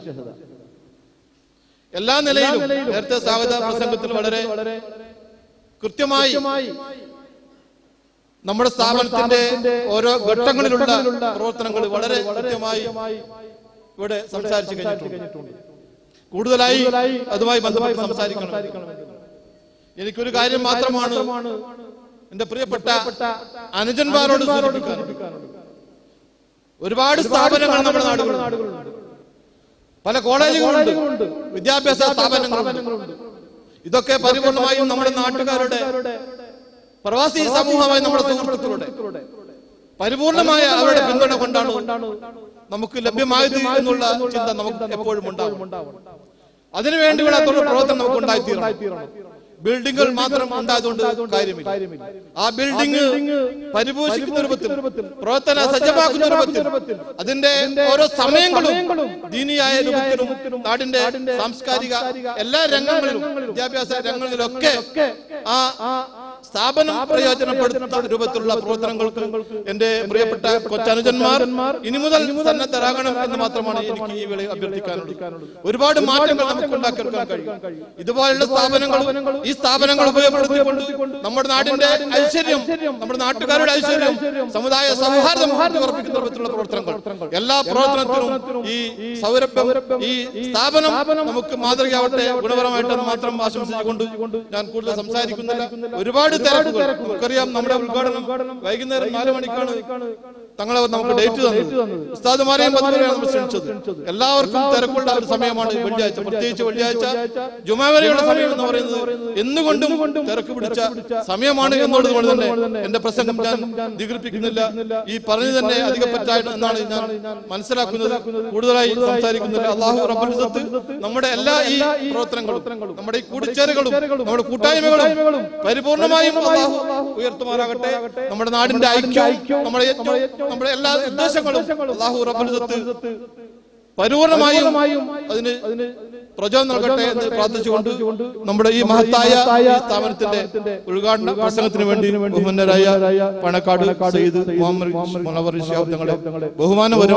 എല്ലാ നിലയിലും നേരത്തെ സ്വാഗത പ്രസംഗത്തിൽ വളരെ കൃത്യമായി നമ്മുടെ സ്ഥാപനത്തിന്റെ ഓരോ ഘട്ടങ്ങളിലുള്ള പ്രവർത്തനങ്ങൾ വളരെ കൃത്യമായി ഇവിടെ സംസാരിച്ചു കഴിഞ്ഞിട്ടുണ്ട്. കൂടുതലായി അതുമായി ബന്ധപ്പെട്ട് സംസാരിക്കണം. എനിക്കൊരു കാര്യം മാത്രമാണ് എന്റെ പ്രിയപ്പെട്ട അനുജന്മാരോട് സൂചിപ്പിക്കാനുള്ളത്. ഒരുപാട് സ്ഥാപനങ്ങൾ നമ്മുടെ നാടുകളുണ്ട്, പല കോളേജുകളുണ്ട്, വിദ്യാഭ്യാസ സ്ഥാപനങ്ങളുണ്ട്. ഇതൊക്കെ പരിപൂർണമായും നമ്മുടെ നാട്ടുകാരുടെ, പ്രവാസി സമൂഹമായി നമ്മുടെ സുഹൃത്തുക്കളുടെ പരിപൂർണമായ അവരുടെ പിന്തുണ കൊണ്ടാണ് നമുക്ക് ലഭ്യമായത് എന്നുള്ള ചിന്ത നമുക്ക് എപ്പോഴും ഉണ്ടാവും. അതിനുവേണ്ടിയുള്ള പ്രവർത്തനം നമുക്ക് ഉണ്ടായിത്തീരണം. ബിൽഡിങ്ങുകൾ മാത്രം ഉണ്ടായതുകൊണ്ട് കാര്യമില്ല. ആ ബിൽഡിംഗ് പരിപോഷിക്കുന്ന രൂപത്തിൽ, പ്രവർത്തന സജ്ജമാക്കുന്ന രൂപത്തിൽ, അതിന്റെ ഓരോ സമയങ്ങളും ദീനിയായ രൂപത്തിലും നാടിന്റെ സാംസ്കാരിക എല്ലാ രംഗങ്ങളിലും, വിദ്യാഭ്യാസ രംഗങ്ങളിലൊക്കെ ആ സ്ഥാപനം പ്രയോജനപ്പെടുത്തുന്ന രൂപത്തിലുള്ള പ്രവർത്തനങ്ങൾക്ക് എന്റെ പ്രിയപ്പെട്ട കൊച്ചനുജന്മാർ ഇനി മുതൽ സന്നദ്ധരാകണം എന്ന് മാത്രമാണ് എനിക്ക് ഈ വേളയിൽ അഭ്യർത്ഥിക്കാനുള്ളത്. ഒരുപാട് മാറ്റങ്ങൾ നമുക്ക് ഉണ്ടാക്കിയെടുക്കാൻ കഴിയും. ഇതുപോലുള്ള സ്ഥാപനങ്ങളും ഈ സ്ഥാപനങ്ങൾ ഉപയോഗപ്പെടുത്തിക്കൊണ്ട് നമ്മുടെ നാടിന്റെ ഐശ്വര്യം, നമ്മുടെ നാട്ടുകാരുടെ ഐശ്വര്യം, സമുദായ സൗഹാർദ്ദം ഉറപ്പിക്കുന്ന തരത്തിലുള്ള പ്രവർത്തനങ്ങൾ, എല്ലാ പ്രവർത്തനത്തിലും ഈ സൗരഭ്യം, ഈ സ്ഥാപനം നമുക്ക് മാതൃകയാവട്ടെ, ഗുണപരമായിട്ടെന്ന് മാത്രം ആശംസിച്ചുകൊണ്ട് ഞാൻ കൂടുതൽ സംസാരിക്കുന്നില്ല. ഒരുപാട് തിരക്കുകൾ നമുക്കറിയാം. നമ്മുടെ ഉദ്ഘാടനം വൈകുന്നേരം നാല് മണിക്കാണ് തങ്ങളെ നമുക്ക് ഡേറ്റ് തന്നത്. ഉസ്താദുമാരെയും പതിവരെയാണ് നമ്മൾ ക്ഷണിച്ചത്. എല്ലാവർക്കും തിരക്കുള്ള ഒരു സമയമാണ് വെള്ളിയാഴ്ച, പ്രത്യേകിച്ച് വെള്ളിയാഴ്ച ജുമാ വരെയുള്ള സമയം എന്ന് പറയുന്നത് എന്നുകൊണ്ടും തിരക്ക് പിടിച്ച സമയമാണ് എന്നുള്ളത് കൊണ്ട് തന്നെ എന്റെ പ്രസംഗം ഞാൻ ദീർഘിപ്പിക്കുന്നില്ല. ഈ പറഞ്ഞു തന്നെ അധികപ്പറ്റായിട്ട് എന്നാണ് ഞാൻ മനസ്സിലാക്കുന്നത്. കൂടുതലായി സംസാരിക്കുന്നില്ല. അല്ലാഹു റബ്ബുൽ ഇസ്സത്ത് നമ്മുടെ എല്ലാ ഈ പ്രവർത്തനങ്ങളും, നമ്മുടെ ഈ കൂടിച്ചേരലുകളും, നമ്മുടെ കൂട്ടായ്മകളും പരിപൂർണമായും അല്ലാഹു ഉയർത്തുമാറാകട്ടെ. നമ്മുടെ നാടിന്റെ ഐക്യവും നമ്മുടെ നമ്മുടെ എല്ലാ ഉദ്ദേശങ്ങളും അല്ലാഹു റബ്ബുൽ ഇസ്സത്ത് പരിപൂർണമായും അതിന് പ്രചോദനം നൽകട്ടെ എന്ന് പ്രാർത്ഥിച്ചുകൊണ്ട് നമ്മുടെ ഈ മഹത്തായ സ്ഥാപനത്തിന്റെ ഉദ്ഘാടന പ്രസംഗത്തിന് വേണ്ടി ബഹുമാനരായ പണക്കാട് സയ്യിദ് മുഹമ്മദ് മുനവ്വർ ശിഹാബ് തങ്ങളെ ബഹുമാനപരമായി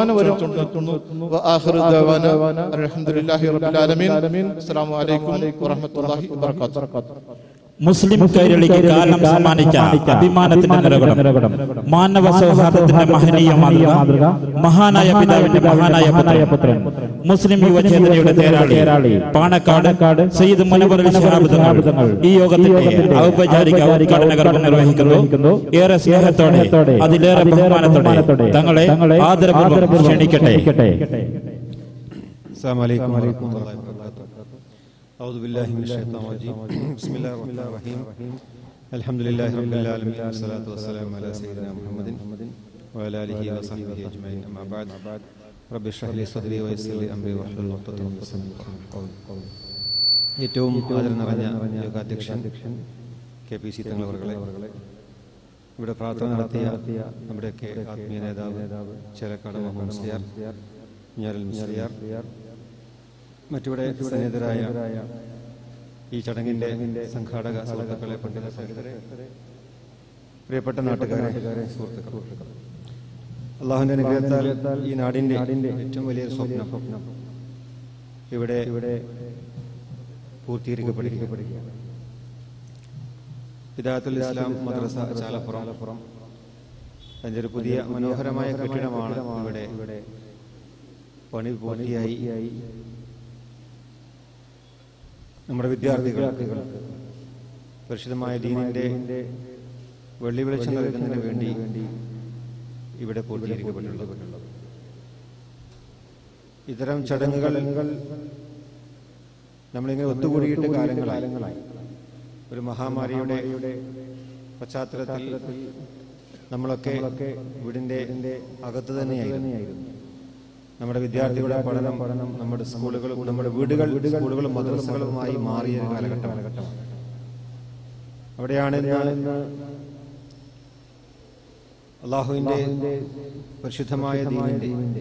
അൽഹംദുലില്ലാഹി റബ്ബിൽ ആലമീൻ. അസ്സലാമു അലൈക്കും വറഹ്മത്തുള്ളാഹി വബറകാതുഹു. മുസ്ലിം കൈരളിക്ക് കാലം സമ്മാനിച്ച അഭിമാനത്തിന്റെ നിറകുടം, മാനവ സൗഹാർദ്ദത്തിന്റെ മഹനീയ മാതൃക, മഹാനായ പിതാവിന്റെ മഹാനായ പുത്രൻ, മുസ്ലിം യുവചേതനയുടെ തേരാളി പാണക്കാട് സയ്യിദ് മുനവ്വർ ശിഹാബ് തങ്ങൾ ഈ യോഗത്തിന്റെ ഔപചാരിക ഉദ്ഘാടന കർമ്മം നിർവഹിക്കുന്നു. ഏറെ സ്നേഹത്തോടെ, അതിലേറെ ബഹുമാനത്തോടെ തങ്ങളെ ആദരപൂർവ്വം ക്ഷണിക്കട്ടെ. അസ്സലാമു അലൈക്കും വറഹ്മത്തുള്ളാഹി വബറകാതുഹു. أعوذ بالله من الشيطان الرجيم. بسم الله الرحمن الرحيم. الحمد لله رب العالمين والصلاة والسلام على سيدنا محمد وعلى آله وصحبه أجمعين. أما بعد رب اشرح لي صدري ويسر لي أمري واحلل عقدة من لساني يفقهوا قولي. ഏറ്റവും ആദരം നിറഞ്ഞ യോഗാധ്യക്ഷൻ കെ പി സി തങ്ങൾ അവർകളെ, ഇവിടെ പ്രാർത്ഥന നടത്തിയ നമ്മുടെയൊക്കെ ആത്മീയ നേതാവ് ചേലക്കാട് മുഹമ്മദ് മുസ്ലിയാർ, ഞാരൽ മുസ്ലിയാർ, മറ്റിവിടെ സന്നിഹിതരായ ഈ ചടങ്ങിന്റെ സംഘാടക സുഹൃത്തുക്കളെ, പണ്ഡിത സഹോദരരെ, പ്രിയപ്പെട്ട നാട്ടുകാരെ, സുഹൃത്തുക്കൾ, അള്ളാഹുവിന്റെ അനുഗ്രഹത്താൽ ഈ നാടിന്റെ ഏറ്റവും വലിയ സ്വപ്നം ഇവിടെ ഇവിടെ പൂർത്തീകരിക്കപ്പെടുക. ഹിദായത്തുൽ ഇസ്ലാം മദ്രസ ചാലപ്പുറം അതിന്റെ ഒരു പുതിയ മനോഹരമായ കെട്ടിടമാണ് ഇവിടെ ഇവിടെ പണി പൂർത്തിയായി. നമ്മുടെ വിദ്യാർത്ഥികൾക്ക് പരിശുദ്ധമായ ദീനിന്റെ വെള്ളി വെളിച്ചം നൽകുന്നതിന് വേണ്ടി ഇവിടെ പൂർത്തീകരിക്കപ്പെട്ടുള്ളത്. ഇത്തരം ചടങ്ങുകൾ നമ്മളിങ്ങനെ ഒത്തുകൂടിയിട്ട് കാലങ്ങളായി. ഒരു മഹാമാരിയുടെ പശ്ചാത്തലത്തിൽ നമ്മളൊക്കെ വീടിന്റെ അകത്ത് തന്നെയായിരുന്നു. നമ്മുടെ വിദ്യാർത്ഥികളുടെ പഠനം പഠനം നമ്മുടെ സ്കൂളുകളും നമ്മുടെ വീടുകൾ സ്കൂളുകളും മദ്രസകളുമായി മാറിയ കാലഘട്ടമാണ്. അവിടെയാണ് അള്ളാഹുവിന്റെ പരിശുദ്ധമായ ദീനിന്റെ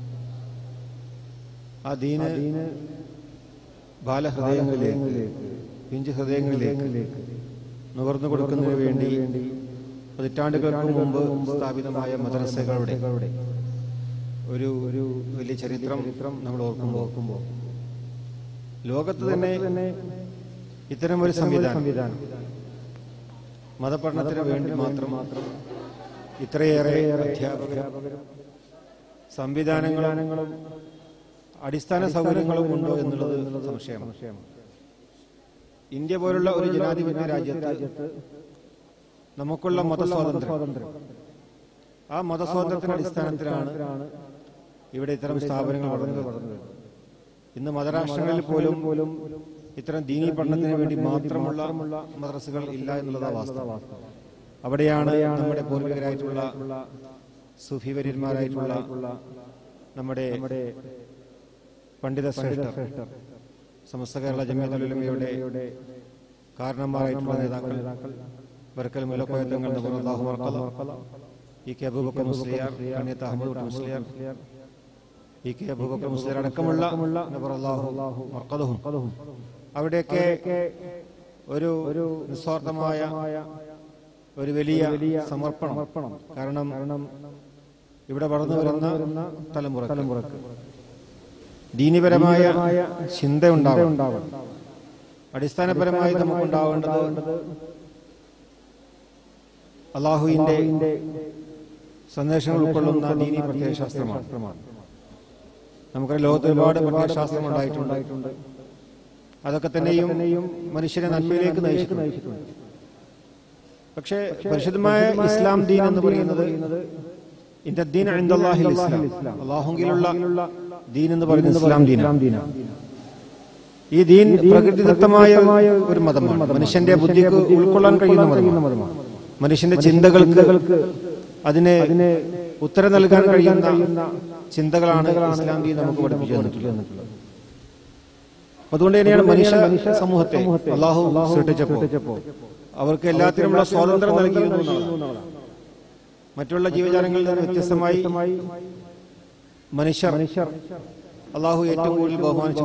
ആ ദീന് ബാലഹൃദയങ്ങളിലേക്ക്, പിഞ്ചു ഹൃദയങ്ങളിലേക്ക് നുകർന്നു കൊടുക്കുന്നതിന് വേണ്ടി പതിറ്റാണ്ടുകൾക്ക് മുമ്പ് സ്ഥാപിതമായ മദ്രസകളുടെ ഒരു ഒരു വലിയ ചരിത്രം നമ്മൾ ഓർക്കുമ്പോൾ ഓർക്കുമ്പോൾ ലോകത്ത് തന്നെ ഇത്തരം ഒരു സംവിധാനം മതപഠനത്തിന് വേണ്ടി മാത്രം മാത്രം ഇത്രയേറെ അധ്യാപകരും സംവിധാനങ്ങളും അടിസ്ഥാന സൗകര്യങ്ങളും ഉണ്ടോ എന്നുള്ളത് സംശയമാണ്. ഇന്ത്യ പോലുള്ള ഒരു ജനാധിപത്യ രാജ്യത്ത് നമുക്കുള്ള മതസ്വാതന്ത്ര്യം, ആ മതസ്വാതന്ത്ര്യത്തിന്റെ അടിസ്ഥാനത്തിലാണ് ഇവിടെ ഇത്തരം സ്ഥാപനങ്ങൾ വളർന്നത്. ഇന്ന് മതരാഷ്ട്രങ്ങളിൽ പോലും പോലും ഇത്തരം ദീനീ പഠനത്തിന് വേണ്ടി മാത്രമുള്ള മദ്രസകൾ ഇല്ല എന്നുള്ളതാണ് വാസ്തവം. അവിടെയാണ് നമ്മുടെ പൂർവികരായിട്ടുള്ള സൂഫി വര്യന്മാരായിട്ടുള്ള നമ്മുടെ പണ്ഡിത ശ്രേഷ്ഠർ, സമസ്ത കേരള ജമിഅത്തുൽ ഉലമയുടെ കാരണന്മാരായിട്ടുള്ള നേതാക്കൾ, ബർക്കൽ മുലക്കോയ തങ്ങൾ, നബറുല്ലാഹു മർഖദ, E K Abubakar Musliyar, Kanniyath Ahmed Musliyar, E K Abubakar Musliyar അടക്കമുള്ള നബറുല്ലാഹു മർഖദഹും, അവിടെയൊക്കെ ഒരു ഒരു നിസ്വാർത്ഥമായ ഒരു വലിയ സമർപ്പണം. കാരണം ഇവിടെ വളർന്നു വരുന്ന തലമുറക്ക് ദീനിപരമായ ചിന്ത ഉണ്ടാവണം. അടിസ്ഥാനപരമായി നമുക്കുണ്ടാവേണ്ടത് അള്ളാഹുവിന്റെ സന്ദേശങ്ങൾ ഉൾക്കൊള്ളുന്ന ദീനി പ്രത്യയശാസ്ത്രമാണ്. നമുക്കറിയാം, ലോകത്ത് ഒരുപാട് പ്രത്യയശാസ്ത്രം ഉണ്ടായിട്ടുണ്ട്. അതൊക്കെ തന്നെയും മനുഷ്യനെ നന്മയിലേക്ക് നയിച്ചിട്ടുണ്ട്. പക്ഷേ പരിശുദ്ധമായ ഇസ്ലാം ദീൻ എന്ന് പറയുന്നത് അള്ളാഹുവിലുള്ള ദീൻ എന്ന് പറയുന്നത് ഇസ്ലാം ദീനാണ്. ഈ ദീൻ പ്രകൃതിദത്തമായ ഒരു മതമാണ്. മനുഷ്യന്റെ ബുദ്ധിക്ക് ഉൾക്കൊള്ളാൻ കഴിയുന്ന മതമാണ്. മനുഷ്യന്റെ ചിന്തകൾക്ക് അതിന് ഉത്തരം നൽകാൻ കഴിയുന്ന ചിന്തകളാണ് ഇസ്ലാം ദീൻ നമുക്ക് പഠിപ്പിച്ചു തന്നിട്ടുള്ളത്. അതുകൊണ്ട് തന്നെയാണ് മനുഷ്യ സമൂഹത്തെ അള്ളാഹു സൃഷ്ടിച്ചപ്പോൾ അവർക്ക് എല്ലാത്തിനുമുള്ള സ്വാതന്ത്ര്യം നൽകിയിരുന്നു. മറ്റുള്ള ജീവജാലങ്ങളിൽ നിന്ന് വ്യത്യസ്തമായി മനുഷ്യർ അള്ളാഹു ഏറ്റവും കൂടുതൽ ബഹുമാനിച്ചു.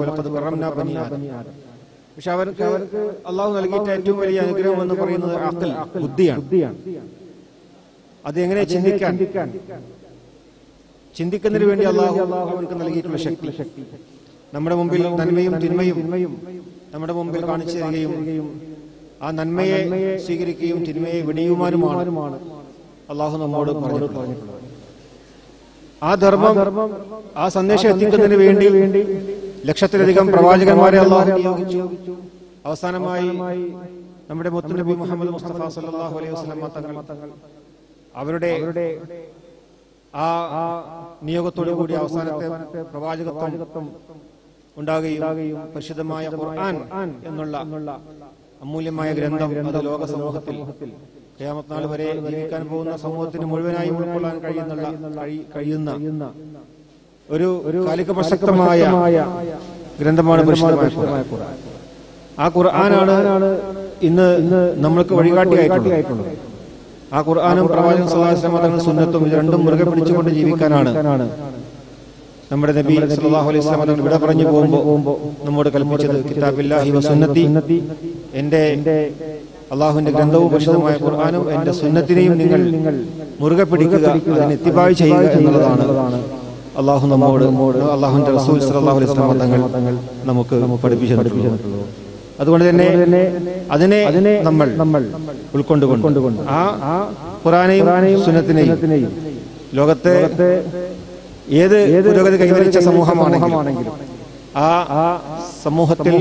പക്ഷെ അവർക്ക് അള്ളാഹു നൽകിയിട്ട് ഏറ്റവും വലിയ അനുഗ്രഹം എന്ന് പറയുന്നത് അഖൽ, ബുദ്ധിയാണ്. അത് എങ്ങനെ ചിന്തിക്കാൻ ചിന്തിക്കുന്നതിന് വേണ്ടി അള്ളാഹു അവർക്ക് നൽകിയിട്ടുള്ള ശക്തി. നമ്മുടെ മുമ്പിൽ നന്മയും തിന്മയും നമ്മുടെ മുമ്പിൽ കാണിച്ചു തരികയും ആ നന്മയെ സ്വീകരിക്കുകയും തിന്മയെ വെടിയുമാനുമാണ് അള്ളാഹു നമ്മോട് പറഞ്ഞിട്ടുള്ളത്. ആ ധർമ്മം, ആ സന്ദേശം എത്തിക്കുന്നതിന് വേണ്ടി ലക്ഷത്തിലധികം പ്രവാചകന്മാരെ അള്ളാഹു നിയോഗിച്ചു. അവസാനമായി നമ്മുടെ മുത്തുനബി മുഹമ്മദ് മുസ്തഫ സല്ലല്ലാഹു അലൈഹി വസല്ലം തങ്ങൾ അവരുടെ ആ നിയോഗത്തോടു കൂടി അവസാനത്തെ പ്രവാചകത്വം ഉണ്ടാകുകയും പരിശുദ്ധമായ ഖുർആൻ എന്നുള്ള അമൂല്യമായ ഗ്രന്ഥം അത് ലോക സമൂഹത്തിൽ ഖിയാമത്ത് നാൾ വരെ ജീവിക്കാൻ പോകുന്ന സമൂഹത്തിന് മുഴുവനായി ഉൾക്കൊള്ളാൻ കഴിയുന്ന കഴിയുന്ന ഒരു കാലിക പ്രസക്തമായ ഗ്രന്ഥമാണ് പരിശുദ്ധമായ ഖുർആൻ. ആ ഖുർആനാണ് ഇന്ന് നമ്മൾക്ക് വഴികാട്ടിയായിട്ടുള്ളത്. ആ ഖുർആനും പ്രവാചകൻ സല്ലല്ലാഹു അലൈഹി വസല്ലം തങ്ങളുടെ സുന്നത്തും ഇത് രണ്ടും മുറുകെ പിടിച്ചുകൊണ്ട് ജീവിക്കാനാണ് നമ്മുടെ നബി സല്ലല്ലാഹു അലൈഹി വസല്ലം തങ്ങൾ ഇവിടെ പറഞ്ഞു പോകുമ്പോൾ നമ്മോട് കൽപ്പിച്ചത് കിതാബില്ലാഹി വസുന്നത്തി, എന്റെ അള്ളാഹുവിന്റെ ഗ്രന്ഥവും പരിശുദ്ധമായ ഖുർആനും എന്റെ സുന്നത്തിനെയും നിങ്ങൾ മുറുകെ പിടിക്കുക, അതിനെ ഇത്തിബാഅ് ചെയ്യുക എന്നുള്ളതാണ് അള്ളാഹു നമ്മോട് അള്ളാഹുവിന്റെ റസൂൽ സല്ലല്ലാഹു അലൈഹി വസല്ലം തങ്ങൾ നമുക്ക് പഠിപ്പിച്ചു തന്നിട്ടുള്ളത്. അതുകൊണ്ട് തന്നെ അതിനെ നമ്മൾ ഉൾക്കൊണ്ടുകൊണ്ട് ആ ഖുർആനെയും സുന്നത്തിനെയും ലോകത്തെ ഏത് പുരോഗതി കൈവരിച്ച സമൂഹമാണെങ്കിലും ആ സമൂഹത്തിൽ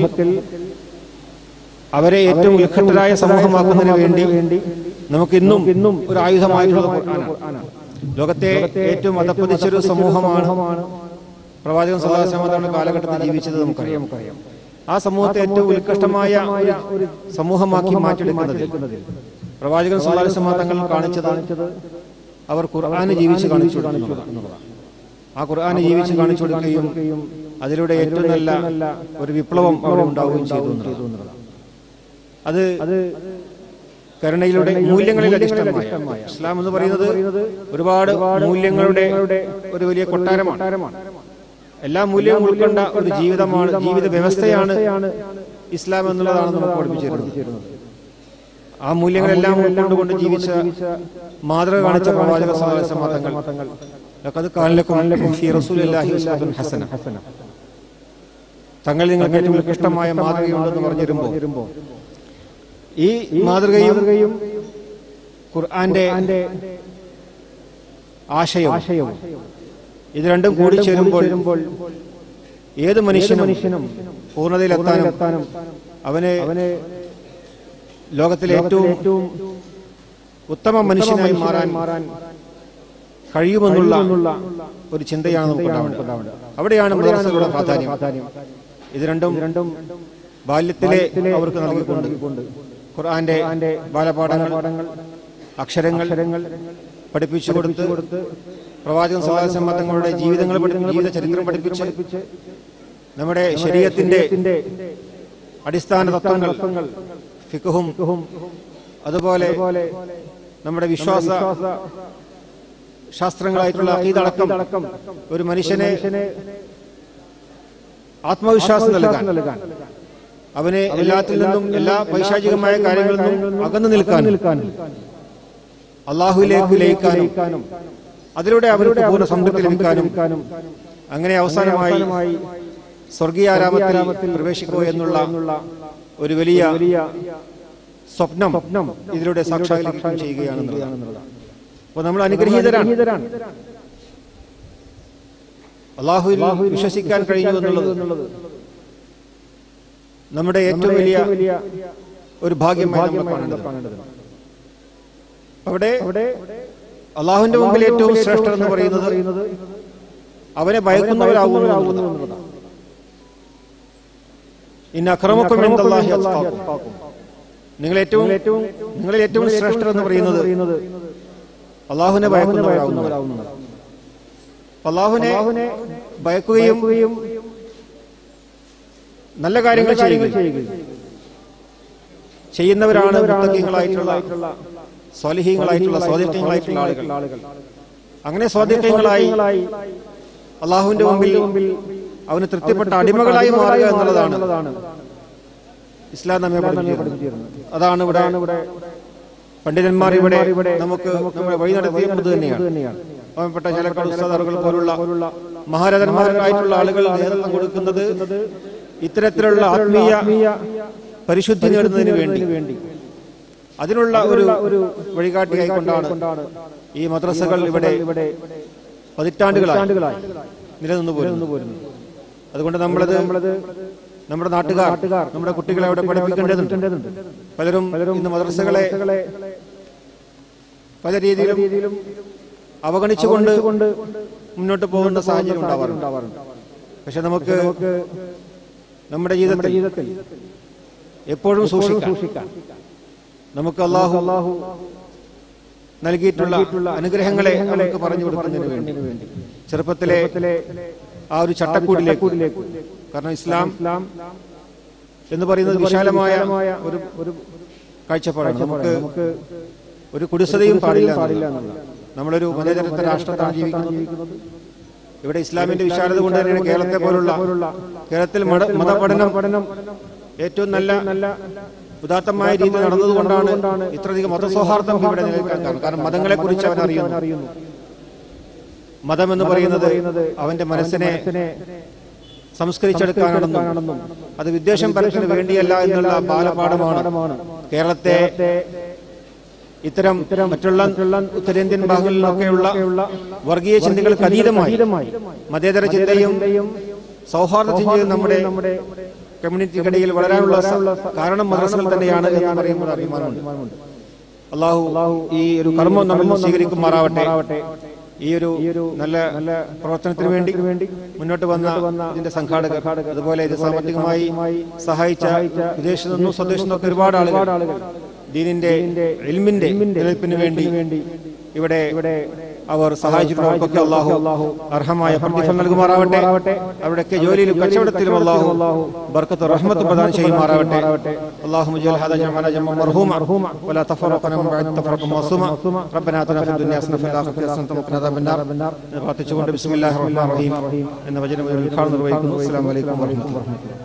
അവരെ ഏറ്റവും ഉത്കൃഷ്ടരായ സമൂഹമാക്കുന്നതിന് വേണ്ടി നമുക്ക് ഇന്നും ഇന്നും ഒരു ആയുധമായിട്ടുള്ള ഖുർആനാണ്. ലോകത്തെ ഏറ്റവും അധപ്പതിച്ചൊരു സമൂഹമാണ് പ്രവാചകൻ സല്ലല്ലാഹു അലൈഹി വസല്ലം കാലഘട്ടത്തിൽ ജീവിച്ചത് നമുക്കറിയാം. ആ സമൂഹത്തെ ഏറ്റവും ഉത്കൃഷ്ടമായ ഒരു സമൂഹമാക്കി മാറ്റിയെടുക്കുന്നതിൽ പ്രവാചകൻ സല്ലല്ലാഹു അലൈഹി വസല്ലം തങ്ങൾ കാണിച്ചത് അവർ ഖുർആന് ജീവിച്ച് കാണിച്ചു കൊടുക്കുന്നതാണ്. ആ ഖുർആന് ജീവിച്ച് കാണിച്ചു കൊടുക്കുകയും അതിലൂടെ ഏറ്റവും നല്ല ഒരു വിപ്ലവം അവിടെ ഉണ്ടാവുകയും ചെയ്തു എന്നുള്ളതാണ്. അത് കരുണയിലൂടെ മൂല്യങ്ങളിൽ അധിഷ്ഠിതമായ ഇസ്ലാം എന്ന് പറയുന്നത് ഒരുപാട് മൂല്യങ്ങളുടെ ഒരു വലിയ കൊട്ടാരമാണ്. എല്ലാ മൂല്യവും ഉൾക്കൊണ്ട ഒരു ജീവിതമാണ്, ജീവിത വ്യവസ്ഥയാണ് ഇസ്ലാം എന്നുള്ളതാണ് നമുക്ക് പഠിപ്പിച്ചിരുന്നത്. ആ മൂല്യങ്ങളെല്ലാം ഉൾക്കൊണ്ടുകൊണ്ട് ജീവിച്ച മാതൃക കാണിച്ച പ്രവാചക സല്ലല്ലാഹു അലൈഹി വസല്ലം തങ്ങൾ ലഖദ് കാന ലക്കും ഫീ റസൂലില്ലാഹി ഉസ്വത്തുൻ ഹസന, തങ്ങൾ നിങ്ങൾക്ക് ഏറ്റവും ഉത്കൃഷ്ടമായ മാതൃകയുണ്ടെന്ന് പറഞ്ഞു വരുമ്പോൾ ഈ മാതൃകയും ഖുർആന്റെ ആശയവും ഇത് രണ്ടും കൂടി ചേരുമ്പോൾ ഏത് മനുഷ്യനും പൂർണ്ണതയിലെത്താനും അവന് ലോകത്തിലെ ഏറ്റവും ഉത്തമ മനുഷ്യനായി മാറാൻ കഴിയുമെന്നുള്ള ഒരു ചിന്തയാണ് നമുക്ക് ഉണ്ടാവേണ്ടത്. അവിടെയാണ് മദ്രസകളുടെ പ്രാധാന്യം. ഇത് രണ്ടും രണ്ടും ബാല്യത്തിലെ അവർക്ക് നൽകിക്കൊണ്ട് ഖുർആന്റെ ബാലപാഠങ്ങൾ, അക്ഷരങ്ങൾ പഠിപ്പിച്ചു കൊടുത്ത് പ്രവാചകൻ സല്ലല്ലാഹു അലൈഹി വസല്ലം തങ്ങളുടെ ജീവിതങ്ങൾ ജീവിത ചരിത്രം പഠിപ്പിച്ച് നമ്മുടെ ശരീഅത്തിന്റെ അടിസ്ഥാന തത്വങ്ങൾ, ഫിഖ്ഹും അതുപോലെ നമ്മുടെ വിശ്വാസ ശാസ്ത്രങ്ങളായിട്ടുള്ള അഖീദ അടക്കം ഒരു മനുഷ്യനെ ആത്മവിശ്വാസം നൽകാൻ, അവനെ എല്ലാത്തിൽ നിന്നും എല്ലാ പൈശാചികമായ കാര്യങ്ങളിൽ നിന്നും അകന്നു നിൽക്കാൻ അള്ളാഹുവിലേക്ക് ലയിക്കാനും അതിലൂടെ അവരുടെ പൂർണ്ണ സംതൃപ്തി ലഭിക്കാനും അങ്ങനെ അവസാനമായി സ്വർഗീയാരാമത്തിൽ പ്രവേശിക്കുക എന്നുള്ള ഒരു വലിയ സ്വപ്നം ഇതിലൂടെ സാക്ഷാത്കരിക്കുകയും ചെയ്യുകയാണെന്നുള്ളതാണ്. അപ്പോൾ നമ്മൾ അനുഗ്രഹീതരാണ്. അള്ളാഹുവിൽ വിശ്വസിക്കാൻ കഴിയുന്നു എന്നുള്ളത് നമ്മുടെ ഏറ്റവും വലിയ ഒരു ഭാഗ്യമായി നമ്മൾ കാണേണ്ടത്. അവിടെ അള്ളാഹുവിന്റെ മുമ്പിൽ ഏറ്റവും ശ്രേഷ്ഠർ എന്ന് പറയുന്നത് അവനെ ഭയക്കുന്നവരാകുന്നു എന്നുള്ളതാണ്. ഇന്ന അക്രമക്കും ഇൻദല്ലാഹി അത്ഖാക്കും. നിങ്ങൾ ഏറ്റവും നിങ്ങളിൽ ഏറ്റവും ശ്രേഷ്ഠർ എന്ന് പറയുന്നത് അള്ളാഹുവിനെ ഭയക്കുന്നവരാകുന്നു. അള്ളാഹുവിനെ ഭയക്കുകയും നല്ല കാര്യങ്ങൾ ചെയ്യുകയും ചെയ്യുന്നവരാണ് മുത്തഖീങ്ങളായിട്ടുള്ള സ്വാലിഹീങ്ങളായിട്ടുള്ള സ്വാദിഖീങ്ങളായിട്ടുള്ള ആളുകൾ. അങ്ങനെ സ്വാദിഖീങ്ങളായി അള്ളാഹുവിന്റെ മുമ്പിൽ അവന് തൃപ്തിപ്പെട്ട അടിമകളായി മാറുക എന്നുള്ളതാണ് ഇസ്ലാം നമ്മെ പഠിപ്പിച്ചിരുന്നത്. അതാണ് ഇവിടെ പണ്ഡിതന്മാർ ഇവിടെ നമുക്ക് നമ്മുടെ വഴി നടത്തിയത് തന്നെയാണ്. പാവപ്പെട്ട ചിലക്കാട് ഉസ്താദുകൾ പോലുള്ള മഹാരഥന്മാരായിട്ടുള്ള ആളുകൾ നേതൃത്വം കൊടുക്കുന്നത് ഇത്തരത്തിലുള്ള ആത്മീയ പരിശുദ്ധി നേടുന്നതിന് വേണ്ടി അതിനുള്ള ഒരു വഴികാട്ടിയായിക്കൊണ്ടാണ് ഈ മദ്രസകൾ ഇവിടെ പതിറ്റാണ്ടുകളായി നിലനിന്നു പോരുന്നു. അതുകൊണ്ട് നമ്മളത് നമ്മുടെ നാട്ടുകാർ നമ്മുടെ കുട്ടികളെ അവിടെ പഠിപ്പിക്കേണ്ടതുണ്ട്. പലരും ഇന്ന് മദ്രസകളെ പല രീതിയിലും അവഗണിച്ചുകൊണ്ട് മുന്നോട്ട് പോകുന്ന സാഹചര്യം ഉണ്ടാവാറുണ്ട്. പക്ഷെ നമുക്ക് നമ്മുടെ ജീവിതത്തിൽ എപ്പോഴും സൂക്ഷിക്കാം. നമുക്ക് അള്ളാഹു നൽകിയിട്ടുള്ള അനുഗ്രഹങ്ങളെ നമുക്ക് പറഞ്ഞു കൊടുക്കുന്നതിന് വേണ്ടി ചെറുപ്പത്തിലെ ആ ഒരു ചട്ടക്കൂടിലേക്ക്, കാരണം ഇസ്ലാം എന്ന് പറയുന്നത് വിശാലമായ ഒരു ഒരു കാഴ്ചപ്പാടാണ്. നമുക്ക് ഒരു കുടിസതയും പാടില്ല. നമ്മളൊരു മതേതരത്വ രാഷ്ട്രത്താണ് ജീവിക്കുന്നത്. ഇവിടെ ഇസ്ലാമിന്റെ വിശാലത കൊണ്ട് തന്നെയാണ് കേരളത്തെ പോലുള്ള കേരളത്തിൽ മതപഠനം ഏറ്റവും നല്ല ഉദാത്തമായ രീതിയിൽ നടന്നതുകൊണ്ടാണ് ഇത്രയധികം മതസൗഹാർദ്ദം ഇവിടെ നിലനിൽക്കാൻ കാരണം. കാരണം മതങ്ങളെ കുറിച്ച് അവൻ അറിയുന്നു. മതം എന്ന് പറയുന്നത് അവന്റെ മനസ്സിനെ സംസ്കരിച്ചെടുക്കാനാണെന്നും അത് വിദ്വേഷം പരത്തിന് വേണ്ടിയല്ല എന്നുള്ള ബാലപാഠമാണ് കേരളത്തെ ഇത്തരം മറ്റുള്ള ഉത്തരേന്ത്യൻ ഭാഗങ്ങളിലൊക്കെയുള്ള വർഗീയ ചിന്തകൾക്ക് അതീതമായി മതേതര ചിന്തയും സൗഹാർദ്ദ ചിന്തയും നമ്മുടെ കമ്മ്യൂണിറ്റിക്കിടയിൽ വളരാനുള്ള കാരണം മദ്രസകൾ തന്നെയാണ് എന്ന് പറയുമ്പോൾ അഭിമാനമുണ്ട്. അള്ളാഹു ഈ ഒരു കർമ്മം നമ്മൾ സ്വീകരിക്കുമാറാവട്ടെ. ഈ ഒരു നല്ല നല്ല പ്രവർത്തനത്തിന് വേണ്ടി മുന്നോട്ട് വന്ന ഇതിന്റെ സംഘാടകർ, അതുപോലെ ഇത് സാമ്പത്തികമായി സഹായിച്ച വിദേശത്തു നിന്നും സ്വദേശത്തു നിന്നൊക്കെ ഒരുപാട് ആളുകൾ ദീനിന്റെ ഇൽമിന്റെ നിലനിൽപ്പിന് വേണ്ടി ഇവിടെ അവർ സഹായിച്ചിട്ടുള്ളവർക്കൊക്കെ അള്ളാഹു അർഹമായ പ്രതിഫലം നൽകുമാറാവട്ടെ. അവിടെയൊക്കെ ജോലിയിലും കച്ചവടത്തിലും അള്ളാഹു ബർക്കത്ത് റഹ്മത്ത് പ്രദാനം ചെയ്യുമാറാവട്ടെ. അല്ലാഹു മുജൽ ഹദാ ജമഅന ജമഅ മർഹൂമ വലാ തഫറഖന മിൻ ബഅദ തഫറഖ മഅസൂമ റബ്ബനാ ആതിനാ ഫിദ് ദുനിയാ ഹസനത വഫിൽ ആഖിറതി ഹസനത വഖിനാ അദാബന്നാർ. പ്രാർത്ഥിച്ചുകൊണ്ട് ബിസ്മില്ലാഹിർ റഹ്മാനിർ റഹീം എന്ന വചനം ഉദ്ഘാടനം നിർവഹിക്കുന്നു. അസ്സലാമു അലൈക്കും വറഹ്മത്തുള്ളാഹി.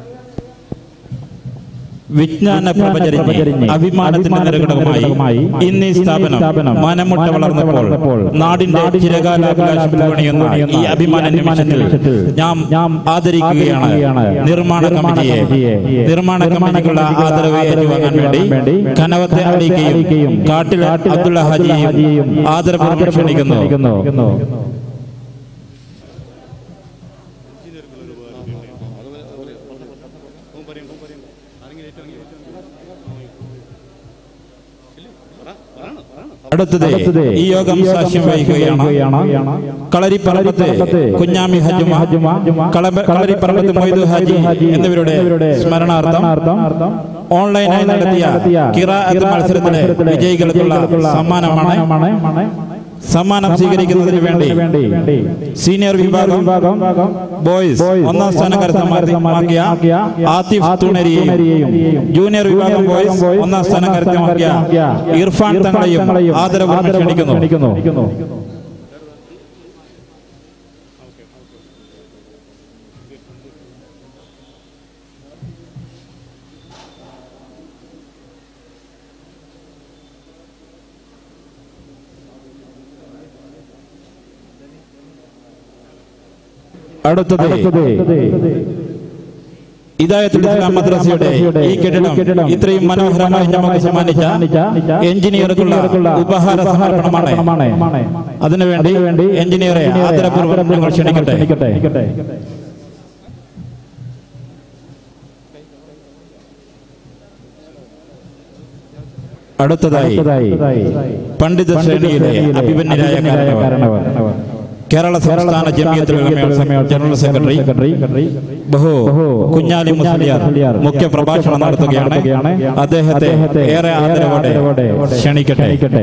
വിജ്ഞാന പ്രഭചരിഞ്ഞ് അഭിമാനത്തിന്റെ നിറകുടവുമായി ഇന്ന് ഈ സ്ഥാപനം മനമുട്ട വളർന്നപ്പോൾ നാടിന്റെ ചിരകാലാഭിലാഷം പണിയുന്ന ഈ അഭിമാന നിമിഷത്തിൽ ഞാൻ ആദരിക്കുകയാണ് നിർമ്മാണ കമ്മിറ്റിയെ. നിർമ്മാണ കമ്മിറ്റിക്കുള്ള ആദരവ് ഏറ്റുവാങ്ങാൻ വേണ്ടി കനവത്തെ അലിക്കയും കാട്ടിൽ അബ്ദുള്ള ഹാജിയെയും ആദരപൂർവ്വം ക്ഷണിക്കുന്നു. അടുത്തത് ഈ യോഗം സാക്ഷ്യം വഹിക്കുകയാണ് കളരിപ്പറമ്പത്ത് കുഞ്ഞാമി ഹജുമ, കളരിപ്പറമ്പത്ത് മൊയ്തു ഹാജി എന്നിവരുടെ സ്മരണാർത്ഥം ഓൺലൈനായി നടത്തിയ ഖിറാഅത്ത് മത്സരത്തിലെ വിജയികൾക്കുള്ള സമ്മാനമാണ്. സമ്മാനം സ്വീകരിക്കുന്നതിന് വേണ്ടി സീനിയർ വിഭാഗം ബോയ്സ് ഒന്നാം സ്ഥാനം കരസ്ഥമാക്കിയ ആതിഫ് തുണരിയെയും ജൂനിയർ വിഭാഗം ബോയ്സ് ഒന്നാം സ്ഥാനം കരസ്ഥമാക്കിയ ഇർഫാൻ തങ്ങളെയും ആദരവ് ക്ഷണിക്കുന്നു. അടുത്തത് ഹിദായത്തുൽ ഇസ്ലാം മദ്രസയുടെ ഈ കെട്ടിടം ഇത്രയും മനോഹരമായി നമുക്ക് സമ്മാനിച്ച എഞ്ചിനീയർക്കുള്ള ഉപഹാര സമർപ്പണമാണ്. അതിനുവേണ്ടി എഞ്ചിനീയറെ ആദരപൂർവ്വം ഞങ്ങൾ ക്ഷണിക്കട്ടെ. അടുത്തതായി പണ്ഡിത ശ്രേണിയിലെ അഭിമന്യരായ കാരണവർ കേരള സംസ്ഥാന ജമിയത്തുൽ ഉലമ ജനറൽ സെക്രട്ടറി ബഹു കുഞ്ഞാലി മുസ്ലിയാർ മുഖ്യ പ്രഭാഷണം നടത്തുകയാണ്. അദ്ദേഹത്തെ ഏറെ ആദരവോടെ ക്ഷണിക്കട്ടെ.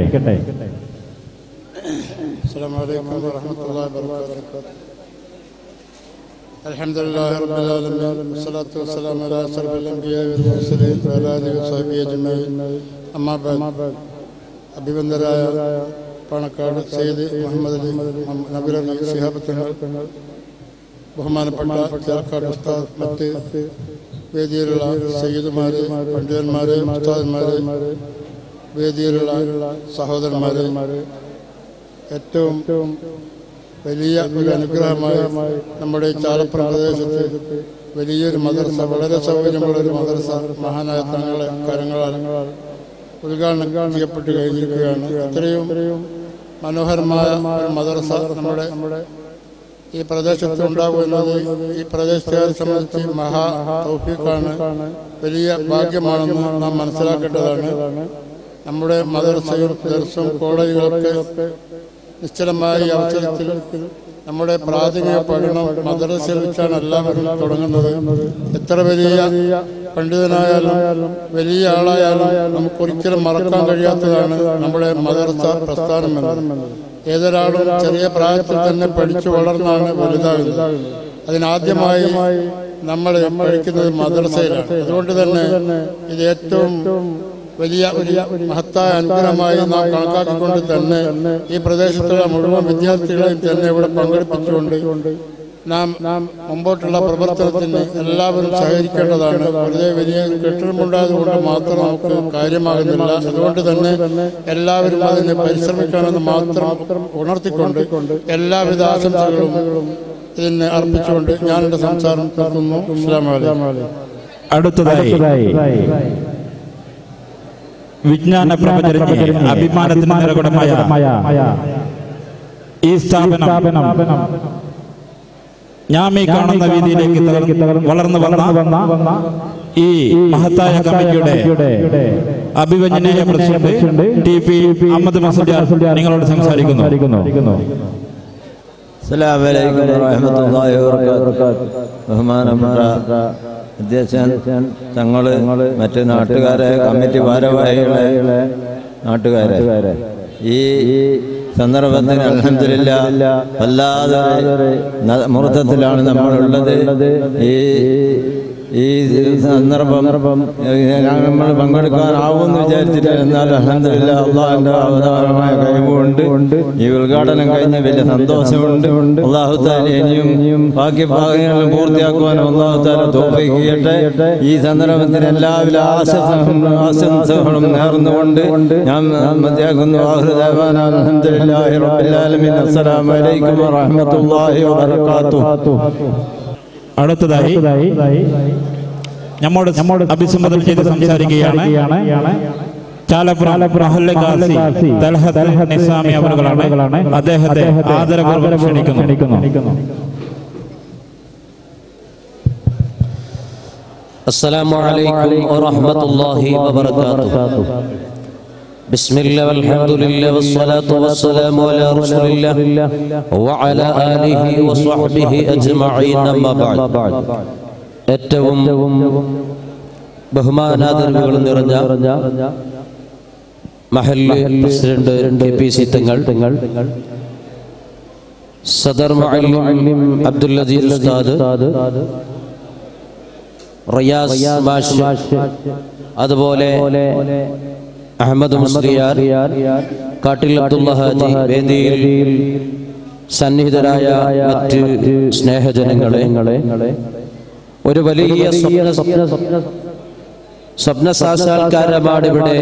അസ്സലാമു അലൈക്കും വറഹ്മത്തുള്ളാഹി വബറകാതുഹു. അൽഹംദുലില്ലാഹി റബ്ബിൽ ആലമീൻ വസ്സലാത്തു വസ്സലാമു അലാ അഷ്റഫിൽ അൻബിയാഇ വൽ മുർസലീൻ വഅലാ ആലിഹി വസഹ്ബിഹി അജ്മഈൻ. അമ്മാ ബഅദ്. അഭിവന്ദരായ പാണക്കാട് സയ്യിദ് മുഹമ്മദ് അലി നബിർ അലി ശിഹാബ് തങ്ങൾ, ബഹുമാനപ്പെട്ട ചേർക്കാട് ഉസ്താദ്, മറ്റ് വേദിയിലുള്ള സയ്യിദുമാര്, പണ്ഡിതന്മാര്, ഉസ്താദന്മാര്, വേദിയിലുള്ള സഹോദരന്മാര്, ഏറ്റവും വലിയ ഒരു അനുഗ്രഹമായി നമ്മുടെ ചാലപ്പുറം പ്രദേശത്ത് വലിയൊരു മദ്രസ, വളരെ സൗകര്യമുള്ളൊരു മദ്രസ മഹാനായ തങ്ങളെ കരങ്ങളാൽ ഉദ്ഘാടനം ചെയ്യപ്പെട്ട് കഴിഞ്ഞിരിക്കുകയാണ്. ഇത്രയും മനോഹരമായ ഒരു മദ്രസ നമ്മുടെ ഈ പ്രദേശത്ത് ഉണ്ടാകുന്നത് ഈ പ്രദേശത്തുകാരെ സംബന്ധിച്ച് മഹാ തൗഫീഖാണ്, വലിയ ഭാഗ്യമാണെന്ന് നാം മനസ്സിലാക്കേണ്ടതാണ്. നമ്മുടെ മദ്രസയും ദർസും കോളേജുകളൊക്കെ നിശ്ചലമായ ഈ അവസരത്തിൽ നമ്മുടെ പ്രാഥമിക പഠനം മദ്രസയിൽ വെച്ചാണ് എല്ലാവരും തുടങ്ങുന്നത്. എത്ര വലിയ പണ്ഡിതനായാലും വലിയ ആളായാലും നമുക്കൊരിക്കലും മറക്കാൻ കഴിയാത്തതാണ് നമ്മുടെ മദ്രസ പ്രസ്ഥാനം എന്നത്. ഏതൊരാളും ചെറിയ പ്രായത്തിൽ തന്നെ പഠിച്ചു വളർന്നാണ് വലുതാകുന്നത്. അതിനാദ്യമായി നമ്മൾ പഠിക്കുന്നത് മദ്രസയിലാണ്. അതുകൊണ്ട് തന്നെ ഇത് ഏറ്റവും വലിയ ഒരു മഹത്തായ അനുഗ്രഹമായി നാം കണക്കാക്കിക്കൊണ്ട് തന്നെ ഈ പ്രദേശത്തുള്ള മുഴുവൻ വിദ്യാർത്ഥികളെയും തന്നെ ഇവിടെ പങ്കെടുപ്പിച്ചുകൊണ്ട് നാം മുമ്പോട്ടുള്ള പ്രവർത്തനത്തിന് എല്ലാവരും സഹകരിക്കേണ്ടതാണ്. വെറുതെ വലിയ കെട്ടിടമുണ്ടായതുകൊണ്ട് മാത്രം നമുക്ക് കാര്യമാകുന്നില്ല. അതുകൊണ്ട് തന്നെ എല്ലാവരും അതിന് പരിശ്രമിക്കണമെന്ന് മാത്രം ഉണർത്തിക്കൊണ്ട് എല്ലാവിധ ആശംസകളും ഇതിന് അർപ്പിച്ചുകൊണ്ട് ഞാൻ എന്റെ സംസാരം നിർത്തുന്നു. അസ്സലാമു അലൈക്കും. അടുത്തതായി വിജ്ഞാന പ്രപഞ്ച അഭിമാനത്തിന് നിറകുടമായ ഈ സ്ഥാപനം ഞാൻ ഈ കാണുന്ന രീതിയിലേക്ക് വളർന്നു വന്ന ഈ മഹത്തായ കമ്മിറ്റിയുടെ അഭിവന്യനായ president T P Ahmed Masood നിങ്ങളോട് സംസാരിക്കുന്നു. അസ്സലാമു അലൈക്കും വറഹ്മത്തുള്ളാഹി വബറകാതുഹു. ബഹുമാനപ്പെട്ട അധ്യക്ഷൻ, തങ്ങള്, മറ്റ് നാട്ടുകാരെ, കമ്മിറ്റി ഭാരവാഹികളെ, നാട്ടുകാരെ, ഈ സന്ദർഭത്തിന് അൽഹംദുലില്ലാ വല്ലാതെ മുഹൂർത്തത്തിലാണ് നമ്മളുള്ളത്. ഈ ഈ സന്ദർഭം നമ്മൾ പങ്കെടുക്കാനാവുമെന്ന് വിചാരിച്ചിട്ട്, എന്നാൽ അൽഹംദുലില്ലാ അള്ളാഹുവിന്റെ അവതാരമായ കഴിവുകൊണ്ട് ഈ ഉദ്ഘാടനം കഴിഞ്ഞ വലിയ സന്തോഷമുണ്ട്. അള്ളാഹു തആല ഇനിയും ബാക്കി ഭാഗങ്ങളും പൂർത്തിയാക്കുവാൻ അള്ളാഹു തആല തൗഫീഖ് ചെയ്യട്ടെ. ഈ സന്ദർഭത്തിന് എല്ലാവിധ ആശംസകളും നേർന്നുകൊണ്ട് ഞാൻ മതിയാക്കുന്നു. ആഖിറു ദഅവാനാ അൽഹംദുലില്ലാഹി റബ്ബിൽ ആലമീൻ. അസ്സലാമു അലൈക്കും വറഹ്മത്തുള്ളാഹി വബറകാതുഹു. അടുത്തതായി നമ്മോട് നമ്മോട് അഭിസംബോധന ചെയ്ത് സംസാരിക്കുകയാണ് ചാലപ്പുറം മഹല്ല് ഖാസി തൽഹത്ത് നിസാമി അവറുകളാണ്. അദ്ദേഹത്തെ ആദരപൂർവ്വം ക്ഷണിക്കുന്നു. അസ്സലാമു അലൈക്കും വറഹ്മത്തുള്ളാഹി വബറകാതുഹു. ബിസ്മില്ലാ വൽഹംദുലില്ലാ വസ്സലാത്തു വസ്സലാമു അലാ റസൂലില്ലാ വഅലാ ആലിഹി വസ്വഹ്ബിഹി അജ്മഈൻ. അമ്മാ ബഅദ്. ഏറ്റവും ബഹുമാനാദരവുകൾ നിറഞ്ഞ മഹല്ല് പ്രസിഡന്റ് കെ പി സി തങ്ങൾ, സദർ മുഅല്ലിം അബ്ദുൽ അസീസ് ഉസ്താദ്, റിയാസ് മാഷ്, അതുപോലെ അഹമ്മദ് മുസ്ലിയാർ, കാട്ടിൽ അബ്ദുള്ള ഹാജി, വേദിയിൽ സന്നിഹിതരായ മറ്റ് സ്നേഹജനങ്ങളെ, ഒരു വലിയ സ്വപ്ന സാക്ഷാത്കാരമാണ് ഇവിടെ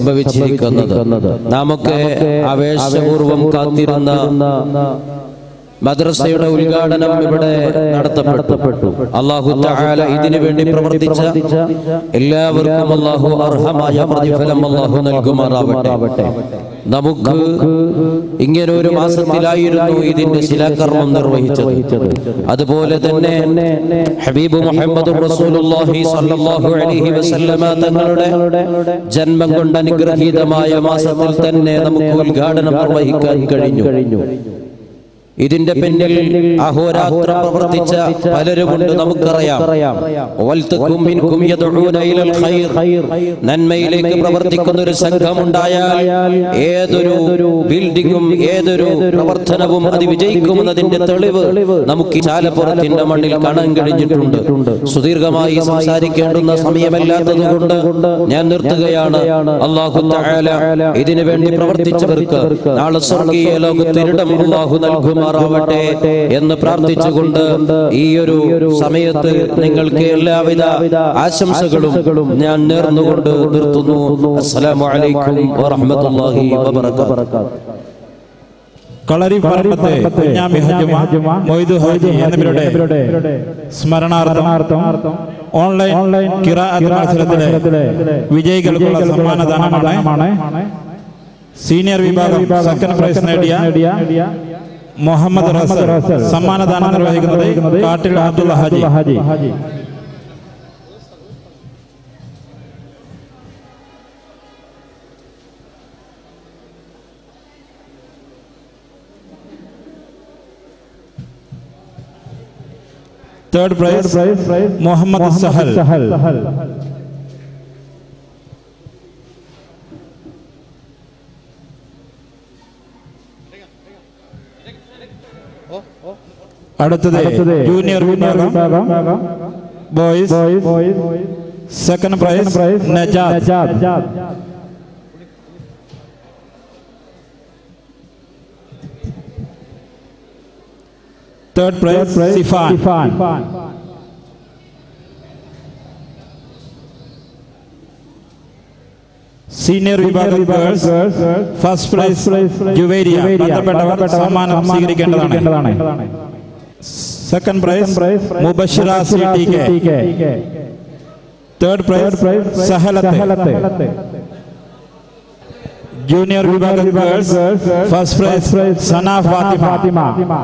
സംഭവിച്ചിരിക്കുന്നത്. നാമൊക്കെ ആവേശപൂർവം കാത്തിരുന്ന മദ്രസയുടെ ഉദ്ഘാടനം ഇവിടെ നടത്തപ്പെട്ടു. അല്ലാഹു തആല ഇതിനു വേണ്ടി പ്രവർത്തിച്ച എല്ലാവർക്കും അല്ലാഹു അർഹമായ പ്രതിഫലം അല്ലാഹു നൽകുമാറാവട്ടെ. നമുക്ക് ഇങ്ങനെ ഒരു മാസത്തിലായിരുന്നു ഇതിന്റെ ശിലാകർമ്മം നിർവഹിച്ചത്. അതുപോലെ തന്നെ ഹബീബ് മുഹമ്മദ് റസൂലുള്ളാഹി സ്വല്ലല്ലാഹു അലൈഹി വസല്ലമ തങ്ങളുടെ ജന്മം കൊണ്ട് അനുഗ്രഹീതമായ മാസത്തിൽ തന്നെ നമുക്ക് ഉദ്ഘാടനം നിർവഹിക്കാൻ കഴിഞ്ഞു. ഇതിന്റെ പിന്നിൽ അഹോരാത്രം പ്രവർത്തിച്ച പലരുമുണ്ട്, നമുക്കറിയാം. നന്മയിലേക്ക് പ്രവർത്തിക്കുന്ന ഒരു സംഘമുണ്ടായാൽ ഏതൊരു ബിൽഡിങ്ങും ഏതൊരു പ്രവർത്തനവും അത് വിജയിക്കുമെന്നതിന്റെ തെളിവ് നമുക്ക് ഈ ചാലപ്പുറത്തിന്റെ മണ്ണിൽ കാണാൻ കഴിഞ്ഞിട്ടുണ്ട്. സുദീർഘമായി സംസാരിക്കേണ്ടുന്ന സമയമല്ലാത്തത് കൊണ്ട് ഞാൻ നിർത്തുകയാണ്. അല്ലാഹു തആല ഇതിനു വേണ്ടി പ്രവർത്തിച്ചവർക്ക് നാളെ സ്വർഗീയ ലോകത്തിരിടം അല്ലാഹു നൽകുമാറാവട്ടെ എന്ന് പ്രാർത്ഥിച്ചുകൊണ്ട് ഈ ഒരു സമയത്ത് നിങ്ങൾക്ക് എല്ലാവിധ ആശംസകളും ഞാൻ നേർന്നുകൊണ്ട് നിർത്തുന്നു. അസ്സലാമു അലൈക്കും വറഹ്മത്തുള്ളാഹി വബറകാതുഹു. കളരി പറമ്പത്തെ കുഞ്ഞാമി ഹജ്ജുമ മൊയ്തു ഹാജി എന്നിവരുടെ സ്മരണാർത്ഥം ഓൺലൈൻ ഖിറാഅത്ത് മത്സരത്തിലെ വിജയികൾക്കുള്ള സമ്മാനദാനമാണ്. സീനിയർ വിഭാഗം സെക്കൻഡ് പ്രൈസ് നേടിയ മുഹമ്മദ് റസൽ സമ്മാനദാനം നിർവഹിക്കുന്നത് കാട്ടിൽ അബ്ദുള്ള ഹാജി. Third prize Muhammad Sahal. അടുത്തത് ജൂനിയർ വിഭാഗം boys second prize Najad. Third prize Sifan. Senior വിഭാഗം ഗേൾസ് ഫസ്റ്റ് പ്രൈസ് ജുവേരിയ. ബന്ധപ്പെട്ടവർ സമ്മാനം സ്വീകരിക്കേണ്ടതാണ്. Second prize Mubashira C T K. Third prize Sahalath. Junior വിഭാഗം girls first prize Sana Fathima.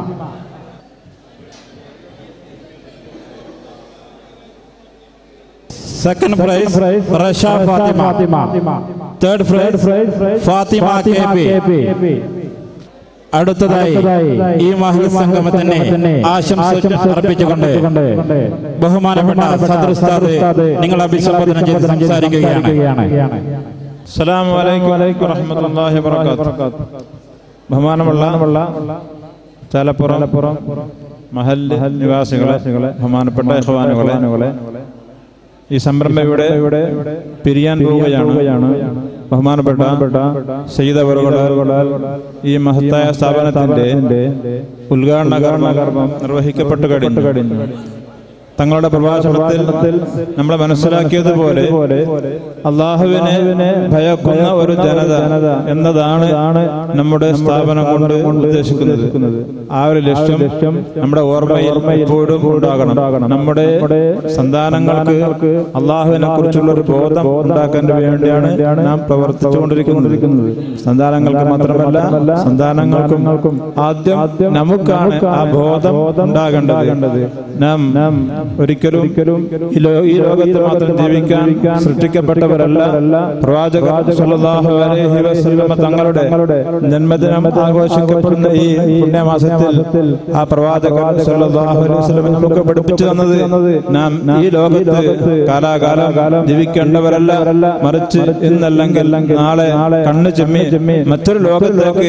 Second prize Rasha Fathima. Third prize Fathima K P. അടുത്തതായി ഈ മഹൽ സംഗമത്തിന് ആശംസ അർപ്പിച്ചുകൊണ്ട് ബഹുമാനപ്പെട്ട സദർ ഉസ്താദ് നിങ്ങൾ അഭിസംബോധന ചെയ്ത് സംസാരിക്കുകയാണ്. അസ്സലാമു അലൈക്കും വറഹ്മത്തുള്ളാഹി വബറകാതുഹു. ബഹുമാനമുള്ള ചാലപ്പുറം മഹൽ നിവാസികളെ, ബഹുമാനപ്പെട്ട ഇഖ്വാനുകളെ, ഈ സംരംഭം ഇവിടെ പിരിയാൻ പോവുകയാണ്. ബഹുമാനപ്പെട്ട സയ്യിദ് അവറുകളാൽ ഈ മഹത്തായ സ്ഥാപനത്തിന്റെ ഉദ്ഘാടന കർമ്മം നിർവഹിക്കപ്പെട്ടു കഴിഞ്ഞു. തങ്ങളുടെ പ്രഭാഷണത്തിൽ നമ്മൾ മനസ്സിലാക്കിയതുപോലെ അള്ളാഹുവിനെ ഭയക്കുന്ന ഒരു ജനത എന്നതാണ് നമ്മുടെ സ്ഥാപനം കൊണ്ട് ഉദ്ദേശിക്കുന്നത്. ആ ഒരു ലക്ഷ്യം നമ്മുടെ ഓർമ്മയിൽ എപ്പോഴും ഉണ്ടാകണം. നമ്മുടെ സന്താനങ്ങൾക്ക് അള്ളാഹുവിനെ കുറിച്ചുള്ള ഒരു ബോധം ഉണ്ടാക്കാൻ വേണ്ടിയാണ് നാം പ്രവർത്തിച്ചുകൊണ്ടിരിക്കുന്നത്. സന്താനങ്ങൾക്ക് മാത്രമല്ല, സന്താനങ്ങൾക്കും ആദ്യം നമുക്കാണ് ആ ബോധം ഉണ്ടാകേണ്ടത്. നാം ഒരിക്കലും ഈ ലോകത്ത് മാത്രം ജീവിക്കാൻ സൃഷ്ടിക്കപ്പെട്ടവരല്ല. പ്രവാചകൻ സല്ലല്ലാഹു അലൈഹി വസല്ലം തങ്ങളുടെ ജന്മദിനം ആഘോഷിക്കപ്പെടുന്ന ഈ പുണ്യമാസത്തിൽ ആ പ്രവാചകൻ സല്ലല്ലാഹു അലൈഹി വസല്ലം നമുക്ക് പഠിപ്പിച്ചു തന്നത് നാം ഈ ലോകത്ത് കാലാകാലം ജീവിക്കേണ്ടവരല്ല, മറിച്ച് ഇന്നല്ലെങ്കിൽ നാളെ കണ്ണു ചെമ്മി മറ്റൊരു ലോകത്തേക്ക്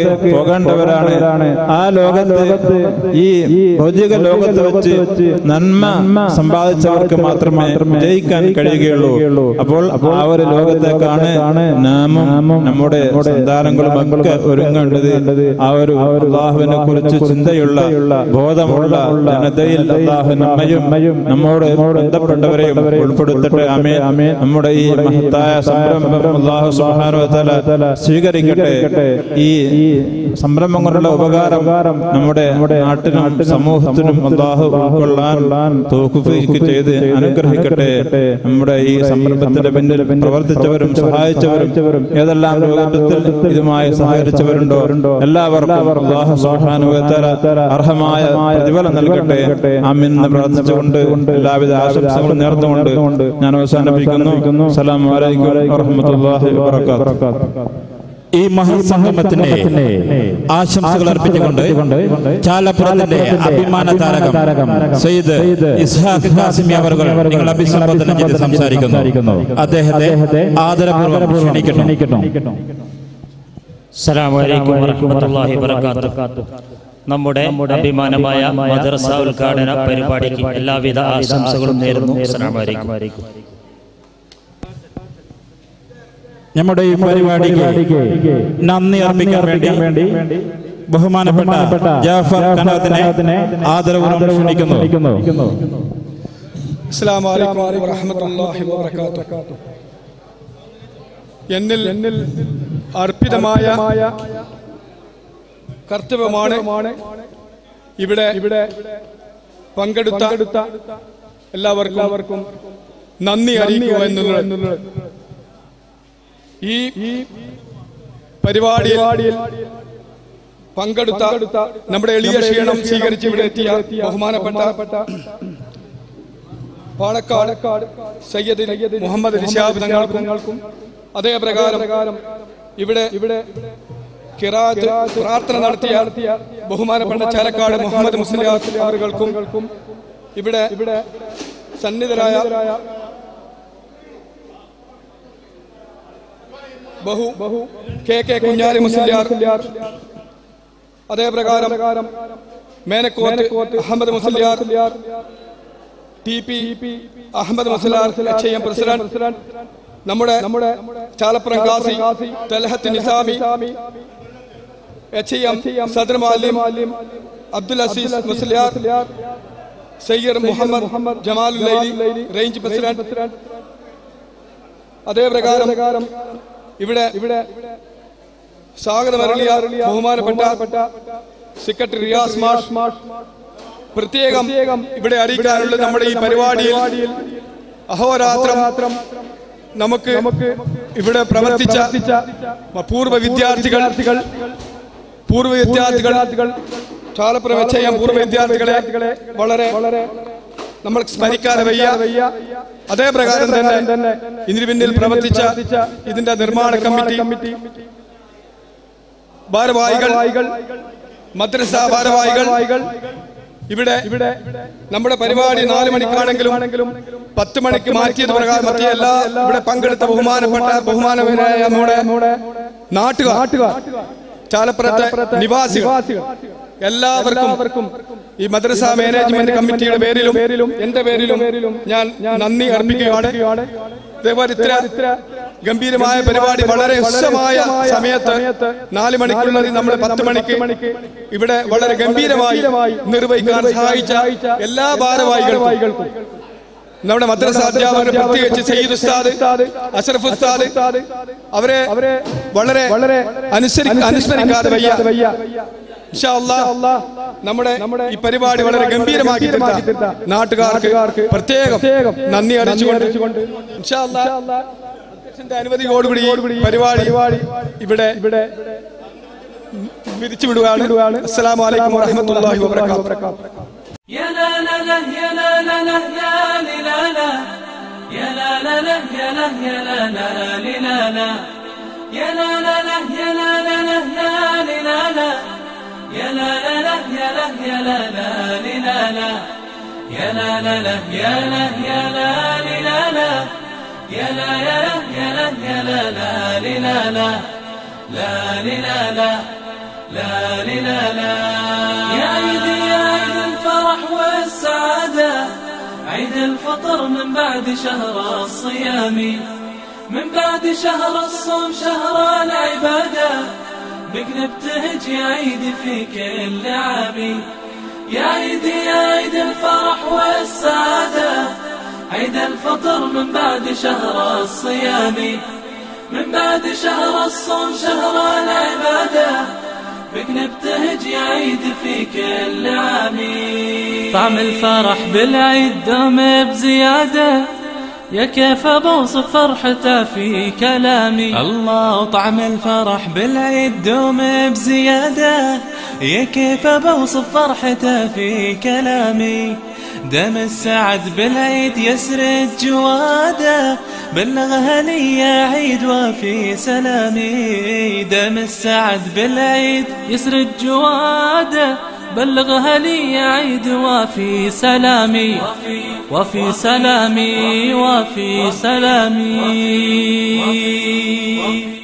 പോകേണ്ടവരാണ്. ആ ലോകത്ത് ഈ ഭൗതിക ലോകത്ത് വെച്ച് നന്മ സമ്പാദിച്ചവർക്ക് മാത്രമേ വിജയിക്കാൻ കഴിയുകയുള്ളൂ. അപ്പോൾ ആ ഒരു ലോകത്തേക്കാണ് നാമും നമ്മുടെ സന്താനങ്ങളും ഒക്കെ ഒരുങ്ങേണ്ടത്. ആ ഒരു അള്ളാഹുവിനെ കുറിച്ച് ചിന്തയുള്ള ബോധമുള്ള ജനതയിൽ അള്ളാഹു നമ്മയും നമ്മോട് ബന്ധപ്പെട്ടവരെയും ഉൾപ്പെടുത്തട്ടെ. ആമീൻ. നമ്മുടെ ഈ മഹത്തായ സംരംഭം അള്ളാഹു സുബ്ഹാനഹു വ തആല സ്വീകരിക്കട്ടെ. ഈ സംരംഭം കൊണ്ടുള്ള ഉപകാരം നമ്മുടെ നാട്ടിനും സമൂഹത്തിനും അള്ളാഹു ഉൾക്കൊള്ളാൻ തൗഫീഖ് ചെയ്ത് അനുഗ്രഹിക്കട്ടെ. നമ്മുടെ ഈ സംരംഭത്തിന്റെ പിന്നിൽ പ്രവർത്തിച്ചവരും സഹായിച്ചവരും ഏതെല്ലാം രൂപത്തിൽ ഇതുമായി സഹകരിച്ചവരുണ്ടോ എല്ലാവർക്കും അല്ലാഹു സുബ്ഹാനഹു വ തആല അർഹമായ പ്രതിഫലം നൽകട്ടെ. ആമീൻ എന്ന് പ്രാർത്ഥിച്ചുകൊണ്ട് എല്ലാവിധ ആശംസകളും നേർന്നുകൊണ്ട് ഞാൻ അവസാനിപ്പിക്കുന്നു. അസ്സലാമു അലൈക്കും വറഹ്മത്തുള്ളാഹി വബറകാതുഹു. ഈ മഹത്സംഗമത്തിന്റെ ആശംസകൾ അർപ്പിച്ചുകൊണ്ട് ചാലപ്പുറത്തിന്റെ അഭിമാന താരകം സയ്യിദ് ഇസ്ഹാഖ് ഖാസിമി അവர்கள் നിങ്ങൾ അഭിസംബോധന ചെയ്ത് സംസാരിക്കുന്നു. അദ്ദേഹത്തെ ആദരപൂർവ്വം ക്ഷണിക്കുന്നു. അസ്സലാമു അലൈക്കും വറഹ്മത്തുള്ളാഹി വബറകാതുഹു. നമ്മുടെ അഭിമാനമായ മദ്രസ ഉദ്ഘാടന പരിപാടിക്ക് എല്ലാവിധ ആശംസകളും നേരുന്നു. അസ്സലാമു അലൈക്കും. നമ്മുടെ ഈ പരിപാടിക്ക് നന്ദി അർപ്പിക്കാൻ വേണ്ടി ബഹുമാനപ്പെട്ട ജാഫർ കനാത്തിനെ ആദരപൂർവ്വം ക്ഷണിക്കുന്നു. അസ്സലാമു അലൈക്കും വറഹ്മത്തുള്ളാഹി വബറകാതുഹു. എന്നിൽ അർപ്പിതമായ കർത്തവ്യമാണ് ഇവിടെ പങ്കെടുത്ത എല്ലാവർക്കും നന്ദി അറിയിക്കുക എന്നുള്ളത്. ഈ പരിപാടിയിൽ പങ്കെടുത്ത നമ്മുടെ എളിയ ക്ഷീണം സ്വീകരിച്ച് ഇവിടെ എത്തിയ ബഹുമാനപ്പെട്ട പാണക്കാട് സയ്യിദ് മുഹമ്മദ് റിഷാബ് തങ്ങൾക്കും അതേ പ്രകാരം ഇവിടെ ഖിറാഅത്ത് പ്രാർത്ഥന നടത്തിയ ബഹുമാനപ്പെട്ട ചാലക്കാട് മുഹമ്മദ് മുസ്ലിയാർ അവർക്കും ഇവിടെ സന്നിധരായ ബഹു ബഹു കെ കെ കുഞ്ഞാലി മുസ്ലിയാർ, അതേ പ്രകാരം Menakkoth Ahmed Musliyar, T P Ahmed Musliyar H M president, നമ്മുടെ ചാലപ്പുറം ഖാസി തൽഹത്ത് നിസാമി, എച്ച് എം സദർ മാലിം അബ്ദുൽ അസീസ് മുസ്ലിയാർ, സയ്യിദ് മുഹമ്മദ് ജമാലുൽ ലൈലി റേഞ്ച് പ്രസിഡന്റ്, അതേ പ്രകാരം ഇവിടെ സ്വാഗതം അരുളിയ ബഹുമാനപ്പെട്ട സെക്രട്ടറി റിയാസ് മാഷ്, പ്രത്യേകം ഇവിടെ അറിയിക്കാനുള്ളത് നമ്മുടെ ഈ പരിപാടിയിൽ അഹോരാത്രം നമുക്ക് ഇവിടെ പ്രവർത്തിച്ച പൂർവ്വ വിദ്യാർത്ഥികൾ പൂർവ്വ വിദ്യാർത്ഥികൾ ചാലപ്പുറം വെച്ച് ചെയ്യാൻ പൂർവ്വ വിദ്യാർത്ഥികളെ വളരെ നമ്മൾ സ്മരിക്കാതെ വയ്യ. അതേ പ്രകാരം തന്നെ ഇതിന് പിന്നിൽ പ്രവർത്തിച്ച ഇതിന്റെ നിർമ്മാണ കമ്മിറ്റി ഭാരവാഹികൾ, മദ്രസ ഭാരവാഹികൾ, ഇവിടെ നമ്മുടെ പരിപാടി നാല് മണിക്കാണെങ്കിലും പത്ത് മണിക്ക് മാറ്റിയത് പ്രകാരം മറ്റേ എല്ലാ ഇവിടെ പങ്കെടുത്ത ബഹുമാനപ്പെട്ട ബഹുമാനവനായ നമ്മുടെ നാട്ടുകാർ, ചാലപ്പുറത്തെ നിവാസികൾ എല്ലാവർക്കും ഈ മദ്രസ മാനേജ്മെന്റ് കമ്മിറ്റിയുടെ പേരിലും എന്റെ പേരിലും ഞാൻ നന്ദി അർപ്പിക്കുകയാണ്. അതേപോലെ ഇത്ര ഗംഭീരമായ പരിപാടി വളരെ ഉത്സവമായ സമയത്ത് നാല് മണിക്കുള്ളത് നമ്മൾ പത്ത് മണിക്ക് ഇവിടെ വളരെ ഗംഭീരമായി നിർവഹിക്കാൻ സഹായിച്ച എല്ലാ ഭാരവാഹികൾക്കും, നമ്മുടെ മദ്രസ അധ്യാപകർ പ്രത്യേകിച്ച് സയ്യിദ് ഉസ്താദ്, അഷ്റഫ് ഉസ്താദ്, അവരെ വളരെ അനുസ്മരിക്കാതെ വയ്യ. ഇൻഷാ അല്ലാഹ് നമ്മുടെ ഈ പരിപാടി വളരെ ഗംഭീരമാക്കി തീർത്ത നാട്ടുകാർക്ക് പ്രത്യേകം നന്ദി അറിയിച്ചുകൊണ്ട് ഇൻഷാ അല്ലാഹ് അധ്യക്ഷന്റെ അനുമതിയോടുകൂടി പരിപാടി ഇവിടെ പിരിച്ചു വിടുകയാണ്. അസ്സലാമു അലൈക്കും വറഹ്മത്തുള്ളാഹി വബറകാതുഹു. يا لا لا لا يا لا لا لا يا لا لا لا يا لا لا لا يا لا لا لا يا لا لا لا يا لا لا لا يا لا لا لا يا لا لا لا يا لا يا لا لا يا لا يا لا يا لا يا لا لا لا لا لا لا لا لا لا يا عيد يا عيد الفرح والسعادة، الفطر من بعد شهر الصيام، من بعد شهر الصوم شهر العبادة، بك نبتهج يا عيد في كل عام. يا عيدي يا عيد الفرح والسعادة، عيد الفطر من بعد شهر الصيام، من بعد شهر الصوم شهر العبادة، بك نبتهج يا عيد في كل عام. طعم الفرح بالعيد دوم بزيادة، يا كيف بوصف فرحته في كلامي. الله طعم الفرح بالعيد دوم بزيادة، يا كيف بوصف فرحته في كلامي. دم السعد بالعيد يسرد جواده، بلغها لي يا عيد وفي سلامي. دم السعد بالعيد يسرد جواده، بلغها لي يا عيد وفي سلامي، وفي سلامي، وفي سلامي.